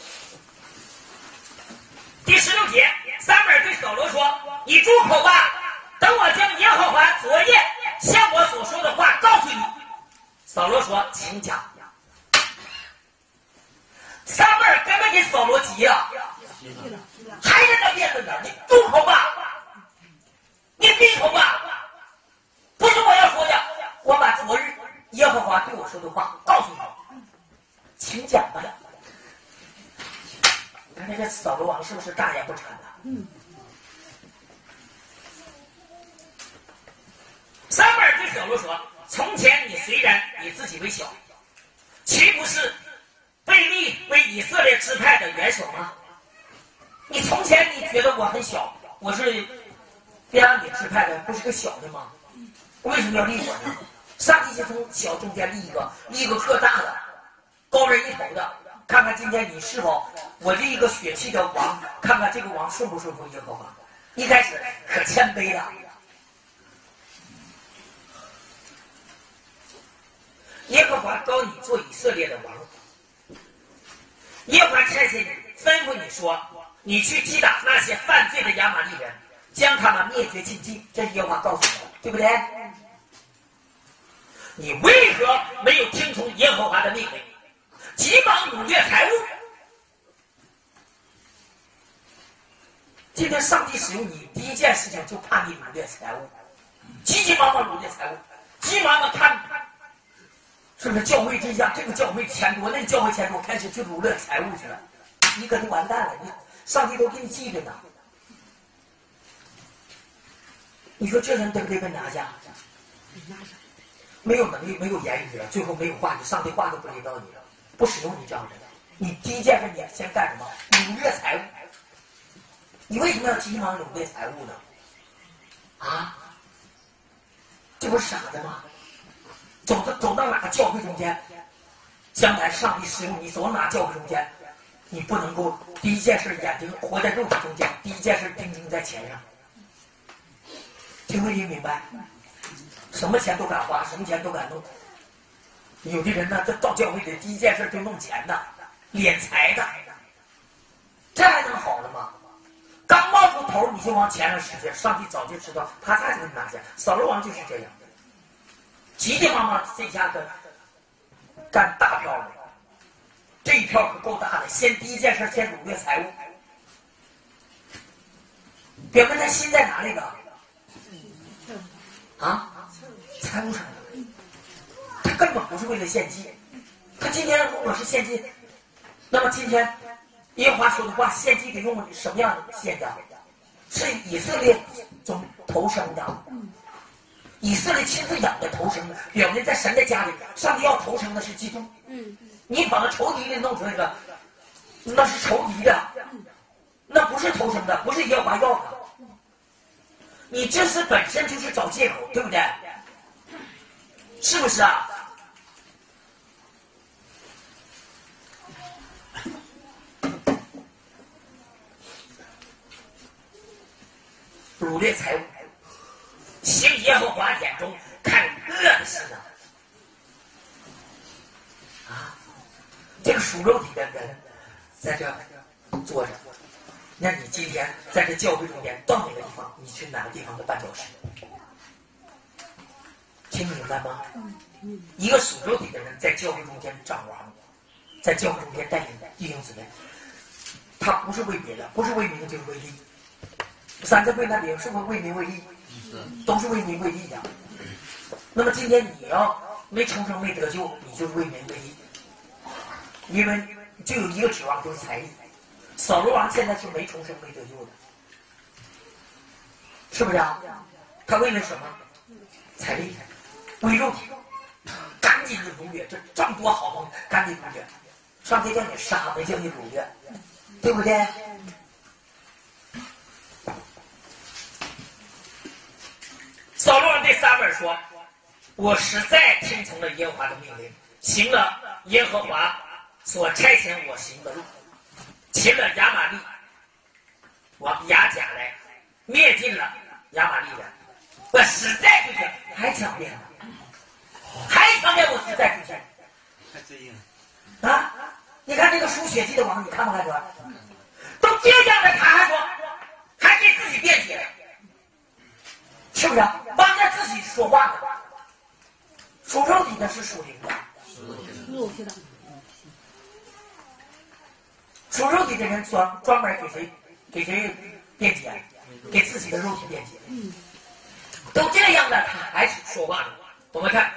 第十六节，撒母耳对扫罗说：“你住口吧，等我将耶和华昨夜向我所说的话告诉你。”扫罗说：“请讲。”撒母耳根本给扫罗急了，还在那辩论呢。你住口吧，你闭口吧，不是我要说的，我把昨日耶和华对我说的话告诉你，请讲吧。你看这个扫罗王是不是大言不惭的？嗯。撒母耳对扫罗说：“从前你虽然以自己为小，岂不是被立为以色列支派的元首吗？你从前你觉得我很小，我是便雅悯支派的，不是个小的吗？为什么要立我呢？上帝就从小中间立一个，立一个个大的，高人一头的。看看今天你是否我这一个血气的王，看看这个王顺不顺服耶和华。一开始可谦卑了。耶和华膏你做以色列的王，耶和华差遣你，吩咐你说，你去击打那些犯罪的亚玛力人，将他们灭绝尽尽。这是耶和华告诉你的，对不对？你为何没有听从耶和华的命令，急忙掳掠财物？今天上帝使用你第一件事情就怕你掳掠财物，急急忙忙掳掠财物，急忙忙看是不是教会这下这个教会钱多，那个教会钱多，开始去掳掠财物去了，你可就完蛋了，你上帝都给你记着呢。你说这人得不得被拿下？没有能力，没有言语了，最后没有话语，上帝话都不领到你了，不使用你这样的人。你第一件事你先干什么？掳掠财物。你为什么要急忙掳掠财物呢？啊？这不是傻子吗？走到走到哪个教会中间，将来上帝使用你，走到哪教会中间，你不能够第一件事眼睛活在肉体中间，第一件事盯盯在钱上。听没听明白？什么钱都敢花，什么钱都敢弄。有的人呢，这到教会里第一件事就弄钱的，敛财的，这还能好了吗？刚冒出头你就往钱上使劲，上帝早就知道，啪嚓就给你拿下。扫罗王就是这样的，急急忙忙这下子干大票了，这一票可够大的。先第一件事先掳掠财物，表明他心在哪里了？啊？财务上的，他根本不是为了献祭。他今天如果是献祭，那么今天耶和华说的话，献祭得用什么样的献的？是以色列中投生的，以色列亲自养的投生的，表明在神的家里，上帝要投生的是基督。你把那仇敌给弄出来了，那是仇敌的，那不是投生的，不是耶和华要的。你这是本身就是找借口，对不对？是不是啊？掳掠财物，行耶和华眼中看恶的事呢？啊，这个属肉体的人在这坐着，那你今天在这教会中间到哪个地方，你去哪个地方的绊脚石？听明白吗？一个属肉体的人在教会中间掌王， 在教会中间带领弟兄姊妹，他不是为别的，不是为名就是为利。三字会那里是不是为名为利？都是为名为利的。那么今天你要没重生没得救，你就是为名为利，因为就有一个指望就是财力。扫罗王现在是没重生没得救的，是不是啊？他为了什么？财力，为肉体，赶紧的掳掠，这这么多好东西，赶紧掳掠。上帝叫你杀，没叫你掳掠，对不对？扫罗王对撒母耳说：“我实在听从了耶和华的命令，行了耶和华所差遣我行的路，擒了亚玛力，往亚甲来，灭尽了亚玛力人。我实在就是还强烈了，还强烈，我实在就是。 太最硬啊！你看这个书血记的王，你看没看出来？都这样的，他还说，还给自己辩解，是不是？帮着自己说话的，属肉体的是属灵的， 肉体的， 属肉体的人专专门给谁给谁辩解，给自己的肉体辩解。都这样的，他还是说话的。我们看，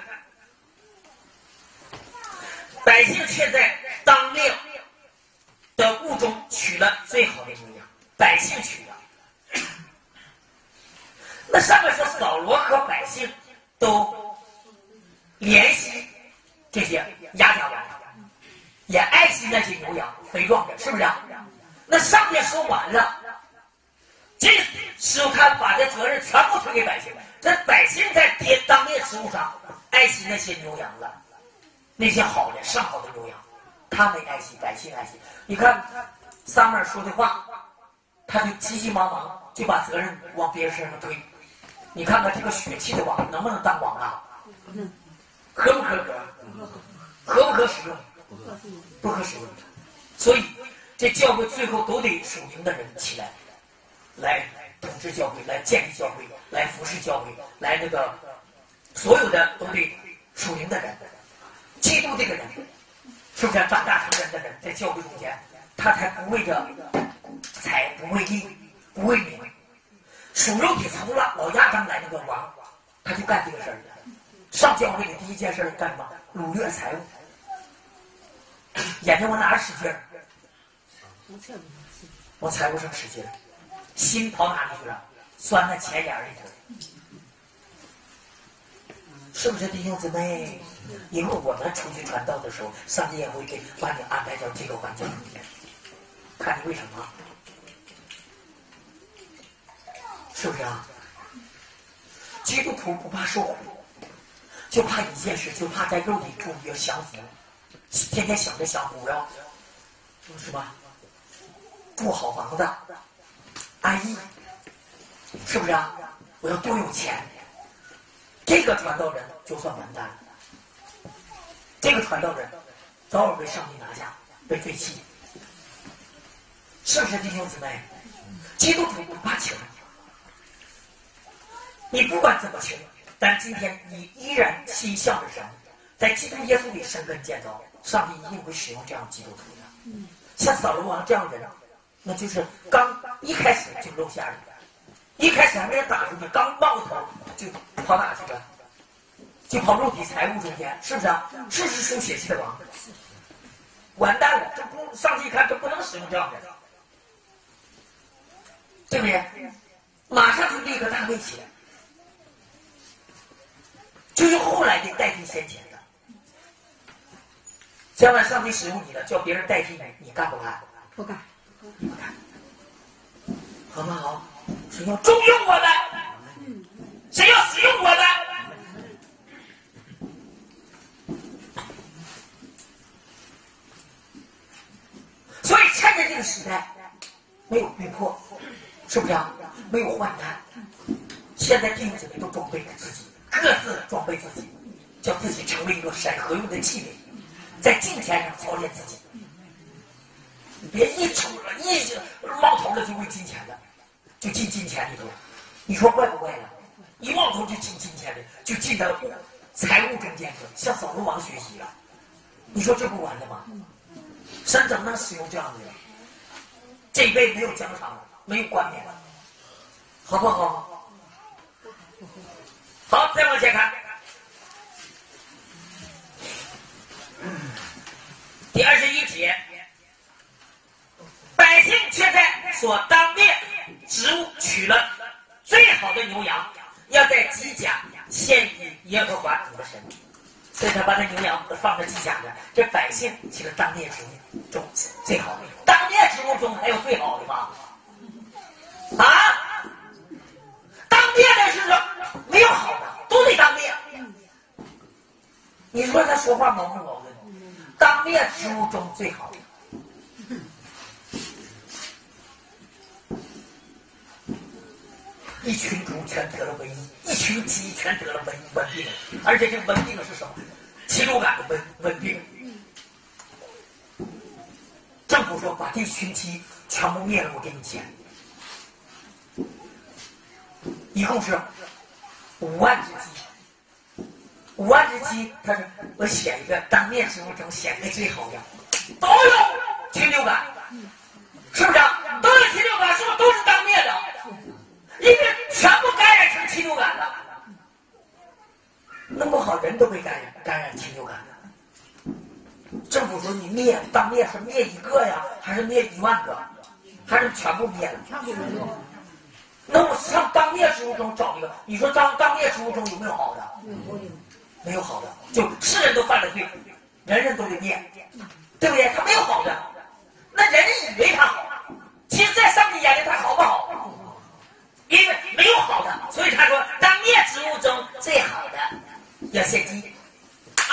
百姓却在当令的物中取了最好的牛羊，百姓取了。那上面说扫罗和百姓都怜惜这些亚甲王，也爱惜那些牛羊肥壮的，是不是啊？那上面说完了，这时候他把这责任全部推给百姓，这百姓在跌当列食物上爱惜那些牛羊了，那些好的上好的牛羊，他没爱惜，百姓爱惜。你看撒母耳说的话，他就急急忙忙就把责任往别人身上推。你看看这个血气的王能不能当王啊？合不合格？合不合使用？不合使用。所以这教会最后都得属灵的人起来，来统治教会，来建立教会，来服侍教会，来那个所有的都得属灵的人。基督这个人，是不是长大成人的人，在教会中间，他才不为着财，不为利，不为名。属肉体从老老亚当来那个王，他就干这个事儿。上教会的第一件事干什么？掳掠财物。眼睛往哪儿使劲儿？往财务上使劲儿。心跑哪里去了？钻在钱眼里头。是不是弟兄姊妹？因为我们出去传道的时候，上帝也会给把你安排到这个环境里面，看你为什么。是不是啊？基督徒不怕受苦，就怕一件事，就怕在肉体中要享福，天天想着享福，我要什么住好房子，安逸，是不是啊？我要多有钱，这个传道人就算完蛋了。这个传道人早晚被上帝拿下，被废弃，是不是弟兄姊妹？基督徒不怕穷。你不管怎么穷，但今天你依然心向着神，在基督耶稣里生根建造，上帝一定会使用这样基督徒的。像扫罗王这样的人，那就是刚一开始就露馅了，一开始还没人打出去，刚冒头就跑哪去了？就跑肉体财物中间，是不是啊？这是属血气的王，完蛋了！这不，上帝一看这不能使用这样的，对不对？马上就立刻大卫起来。就是后来的代替先前的，将来上帝使用你了，叫别人代替你，你干不干？ 不干， 不干，好不好？谁要重用我们？谁要使用我们？所以趁着这个时代，没有逼迫，是不是啊？没有患难，现在弟兄姊妹都装备给自己。各自装备自己，叫自己成为一个神合用的器皿，在金钱上操练自己。你别一出了一冒头了就为金钱了，就进金钱里头，你说怪不怪了？一冒头就进金钱里，就进到财务中间去，向扫罗王学习了。你说这不完了吗？ 神怎么能使用这样的人？这一辈没有奖赏，没有冠冕，好不好？好，再往前看，第二十一节，百姓却在所当列植物取了最好的牛羊，要在基甲献于耶和华你的神。所以他把这牛羊放在基甲上，这百姓起了当列植物中最好的。当列植物中还有最好的吗？啊？当列的是说没有好的，都得当列。你说他说话矛不矛盾？当列植物中最好的。一群猪全得了瘟疫，一群鸡全得了瘟瘟病，而且这瘟病是什么？禽流感的瘟瘟病。政府说把这群鸡全部灭了，我给你钱。一共是五万只鸡，五万只鸡，他说我选一个当面植物中选个最好的，都有禽流感，是不是？都有禽流感，是不是都是当面的？因为全部感染成禽流感了，弄不好人都被感染感染禽流感了。政府说你灭当灭是灭一个呀，还是灭一万个，还是全部灭了？全部灭了。那我上当灭植物中找一个，你说当当灭植物中有没有好的？没有好的，就是人都犯了罪，人人都得灭，对不对？他没有好的，那人以为他好，其实在上帝眼里他好不好？因为没有好的，所以他说当灭植物中最好的要献祭啊！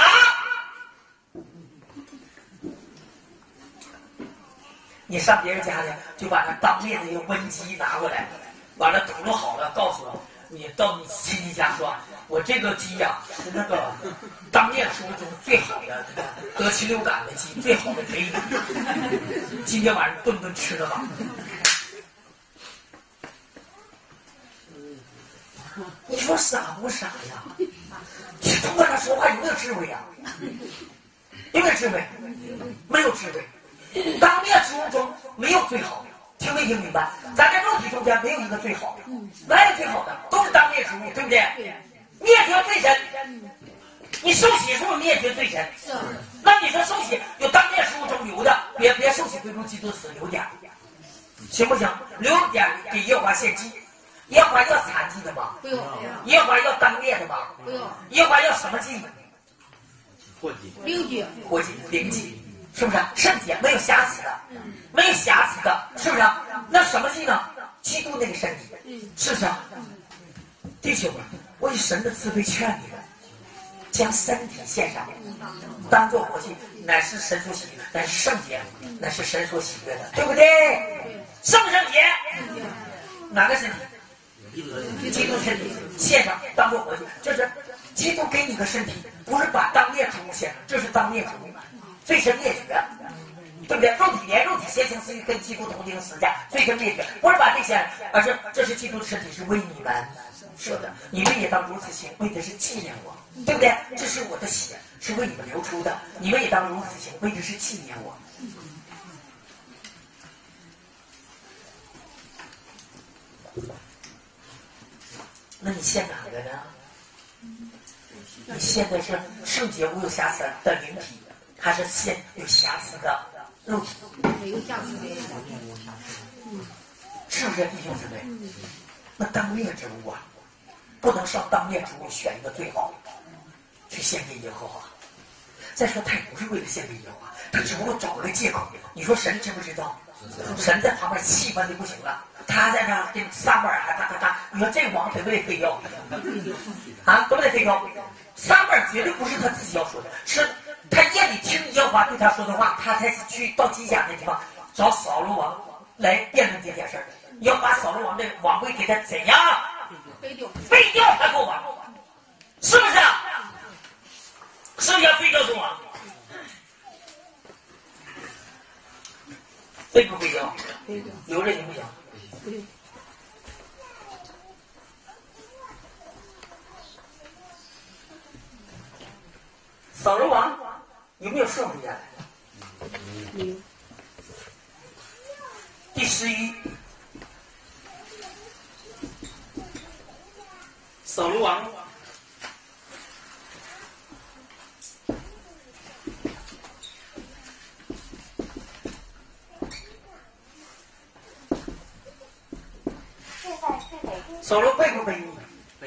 你上别人家里就把那当灭的一个瘟鸡拿过来，完了吐了好了，告诉你到你亲戚家说，我这个鸡呀、啊、是那个当灭植物中最好的得禽流感的鸡，最好的给你，今天晚上顿顿吃了吧。你说傻不傻呀？你通过他说话有没有智慧呀？有没有智慧？没有智慧。当灭植物中没有最好的，听没听明白？咱这肉体中间没有一个最好的，哪有最好的？都是当灭植物，对不对？灭绝最深。你受洗是不是灭绝最深？是。那你说受洗有当灭植物中留的，别别受洗归入基督死，留点，行不行？留点给耶和华献祭。耶和华要残疾的吗？不用。耶和华要当灭的吗？不用。耶和华要什么祭？ 活祭。 灵祭。 活祭、灵祭，是不是？圣洁，没有瑕疵的，没有瑕疵的，是不是？那什么祭呢？基督那个身体，是不是？弟兄们，我以神的慈悲劝你们，将身体献上，当作活祭，乃是神所喜悦，乃是圣洁，乃是神所喜悦的，对不对？圣不圣洁？哪个身体？基督身体献上当作活祭，这是基督给你个身体，不是把当灭植物献上，这是当灭植物，罪身灭绝，对不对？肉体连肉体邪情私欲跟基督同定十架，罪身灭绝，不是把这些，而是这是基督的身体，是为你们说的，你们也当如此行，为的是纪念我，对不对？这是我的血，是为你们流出的，你们也当如此行，为的是纪念我。那你献哪个呢？你献的是圣洁无有瑕疵的灵体，还是献有瑕疵的肉体？ 没有瑕疵的， 是不是弟兄姊妹？那当灭植物啊，不能上当灭植物选一个最好的去献给耶和华。再说他也不是为了献给耶和华，他只不过找个借口。你说神知不知道？神在旁边气愤的不行了，他在那跟撒母耳还哒哒哒，你说这王得不得废掉？啊，得不得废掉？撒母耳绝对不是他自己要说的，是他夜里听耶和华对他说的话，他才去到基甲那地方找扫罗王来辩论这件事儿，要把扫罗王的王位给他怎样废掉， 废掉他做王，是不是啊？是不是要废掉做王？废不废掉？留着行不行？扫罗王有没有顺服下来？ 有。 第十一，扫罗王扫罗背不背你？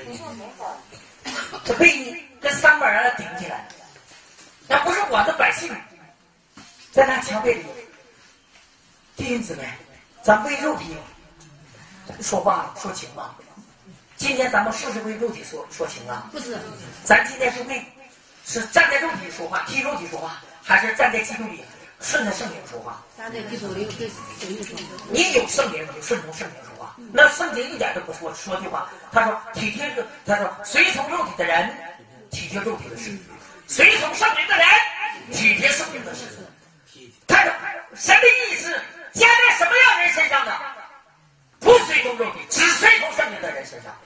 这背你跟三个人顶起来，那不是我的百姓，在那墙背里。弟兄姊妹，咱为肉体说话说情吗？今天咱们是不是为肉体说说情啊？ 不是， 咱今天是为是站在肉体说话，替肉体说话，还是站在基督里顺着圣灵说话？ 站在基督里对圣灵说话。 你有圣灵，你就顺从圣灵说话。那圣经一点都不错，说句话，他说体贴这，他说随从肉体的人体贴肉体的事，随从圣灵的人体贴圣灵的事。看着神的意思加在什么样人身上呢？不随从肉体，只随从圣灵的人身上。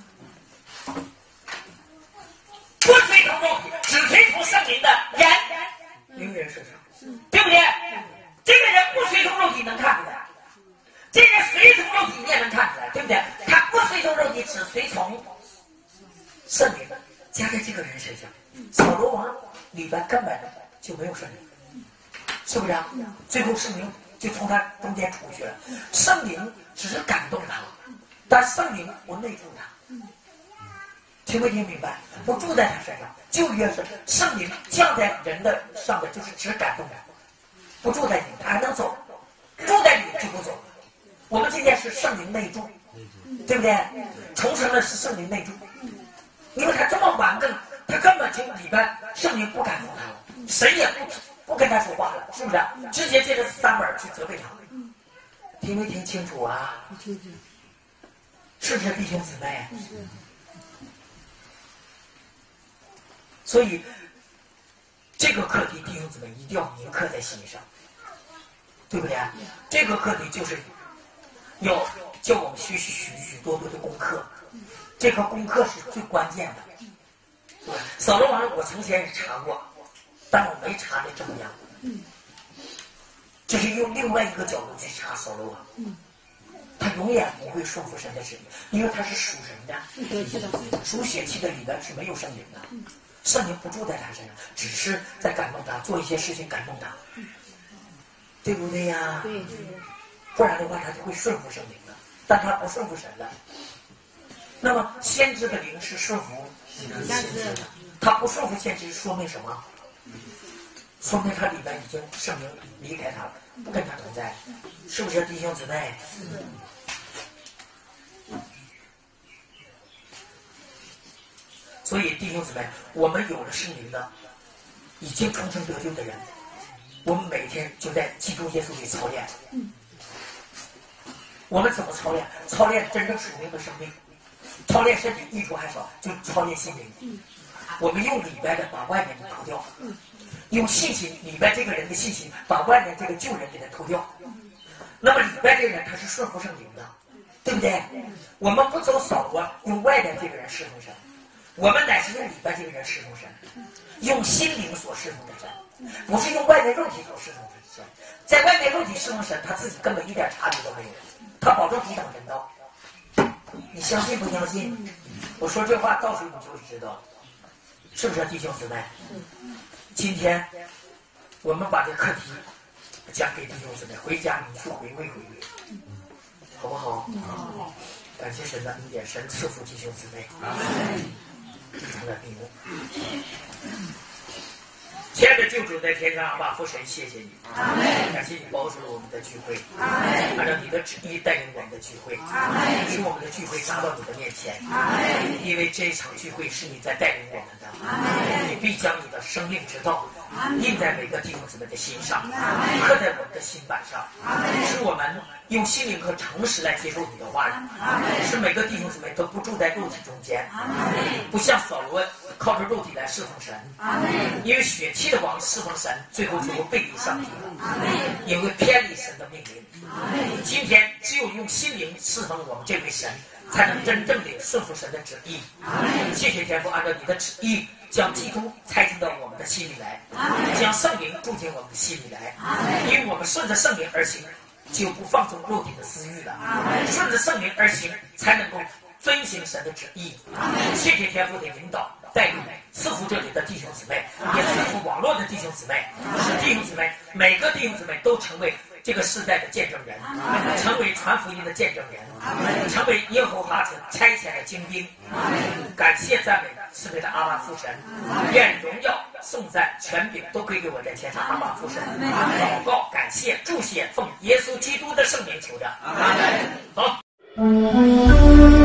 不随从肉体，只随从圣灵的人，灵人身上，对不对？这个人不随从肉体能看出来，这人随从肉体你也能看出来，对不对？他不随从肉体，只随从圣灵，加在这个人身上。扫罗王里边根本就没有圣灵，是不是啊？最后圣灵就从他中间出去了，圣灵只是感动他，但圣灵不内住他。听没听明白？不住在他身上，旧约是圣灵降在人的上的，就是只感动人，不住在你，他还能走；住在你就不走。我们今天是圣灵内住，对不对？重生的是圣灵内住，因为他这么顽梗，他根本就里边圣灵不感动他了，神也不不跟他说话了，是不是？直接借着撒母耳去责备他，听没听清楚啊？是不是弟兄姊妹？所以这个课题弟兄姊妹一定要铭刻在心上，对不对？这个课题就是要叫我们学习许许多多的功课，这个功课是最关键的。扫罗王我从前也查过，但我没查的这么样，这是用另外一个角度去查扫罗王，他永远不会顺服神的旨意，因为他是属神的，属血气的里边是没有圣灵的，圣灵不住在他身上，只是在感动他，做一些事情感动他，对不对呀？ 对， 不然的话他就会顺服圣灵的，但他不顺服神的。那么先知的灵是顺服先知的，他不顺服先知，说明什么？说明他里边已经圣灵离开他了，不跟他同在，是不是弟兄姊妹？所以弟兄姊妹，我们有了圣灵的，已经重生得救的人，我们每天就在基督耶稣里操练。我们怎么操练？操练真正属灵的生命，操练身体益处还少，就操练心灵。我们用里边的把外面的脱掉，用信心里边这个人的信心把外面这个旧人给他脱掉。那么里边这个人他是顺服圣灵的，对不对？我们不走扫罗用外面这个人侍奉神，我们乃是用里边这个人侍奉神，用心灵所侍奉的神，不是用外面肉体所侍奉的神。在外面肉体侍奉神，他自己根本一点差别都没有，他保证抵挡人道。你相信不相信？我说这话到时候你就知道，是不是弟兄姊妹？今天我们把这课题讲给弟兄姊妹，回家你去回味回味，好不好？好。感谢神的恩典，神赐福弟兄姊妹。一同的闭幕。亲爱的救主在天上，阿父神，谢谢你，感谢你保守了我们的聚会，按照你的旨意带领我们的聚会，使我们的聚会达到你的面前，因为这一场聚会是你在带领我们的，你必将你的生命之道印在每个弟兄姊妹的心上，刻在我们的心板上，使我们用心灵和诚实来接受你的话语，使每个弟兄姊妹都不住在肉体中间，不像扫罗靠着肉体来侍奉神，因为血气的王侍奉神，最后就会背离上帝了，也会偏离神的命令。今天只有用心灵侍奉我们这位神，才能真正的顺服神的旨意。谢谢天父，按照你的旨意将基督拆进到我们的心里来，将圣灵住进我们的心里来，因为我们顺着圣灵而行，就不放纵肉体的私欲了。顺着圣灵而行，才能够遵行神的旨意。谢谢天父的引导带领，赐福这里的弟兄姊妹，也赐福网络的弟兄姊妹，使弟兄姊妹每个弟兄姊妹都成为这个世代的见证人，成为传福音的见证人，成为耶和华所差遣的精兵。感谢赞美是为了阿爸父神，愿荣耀颂赞权柄都归给我在天上阿爸父神。祷告感谢祝谢奉耶稣基督的圣名求着，好。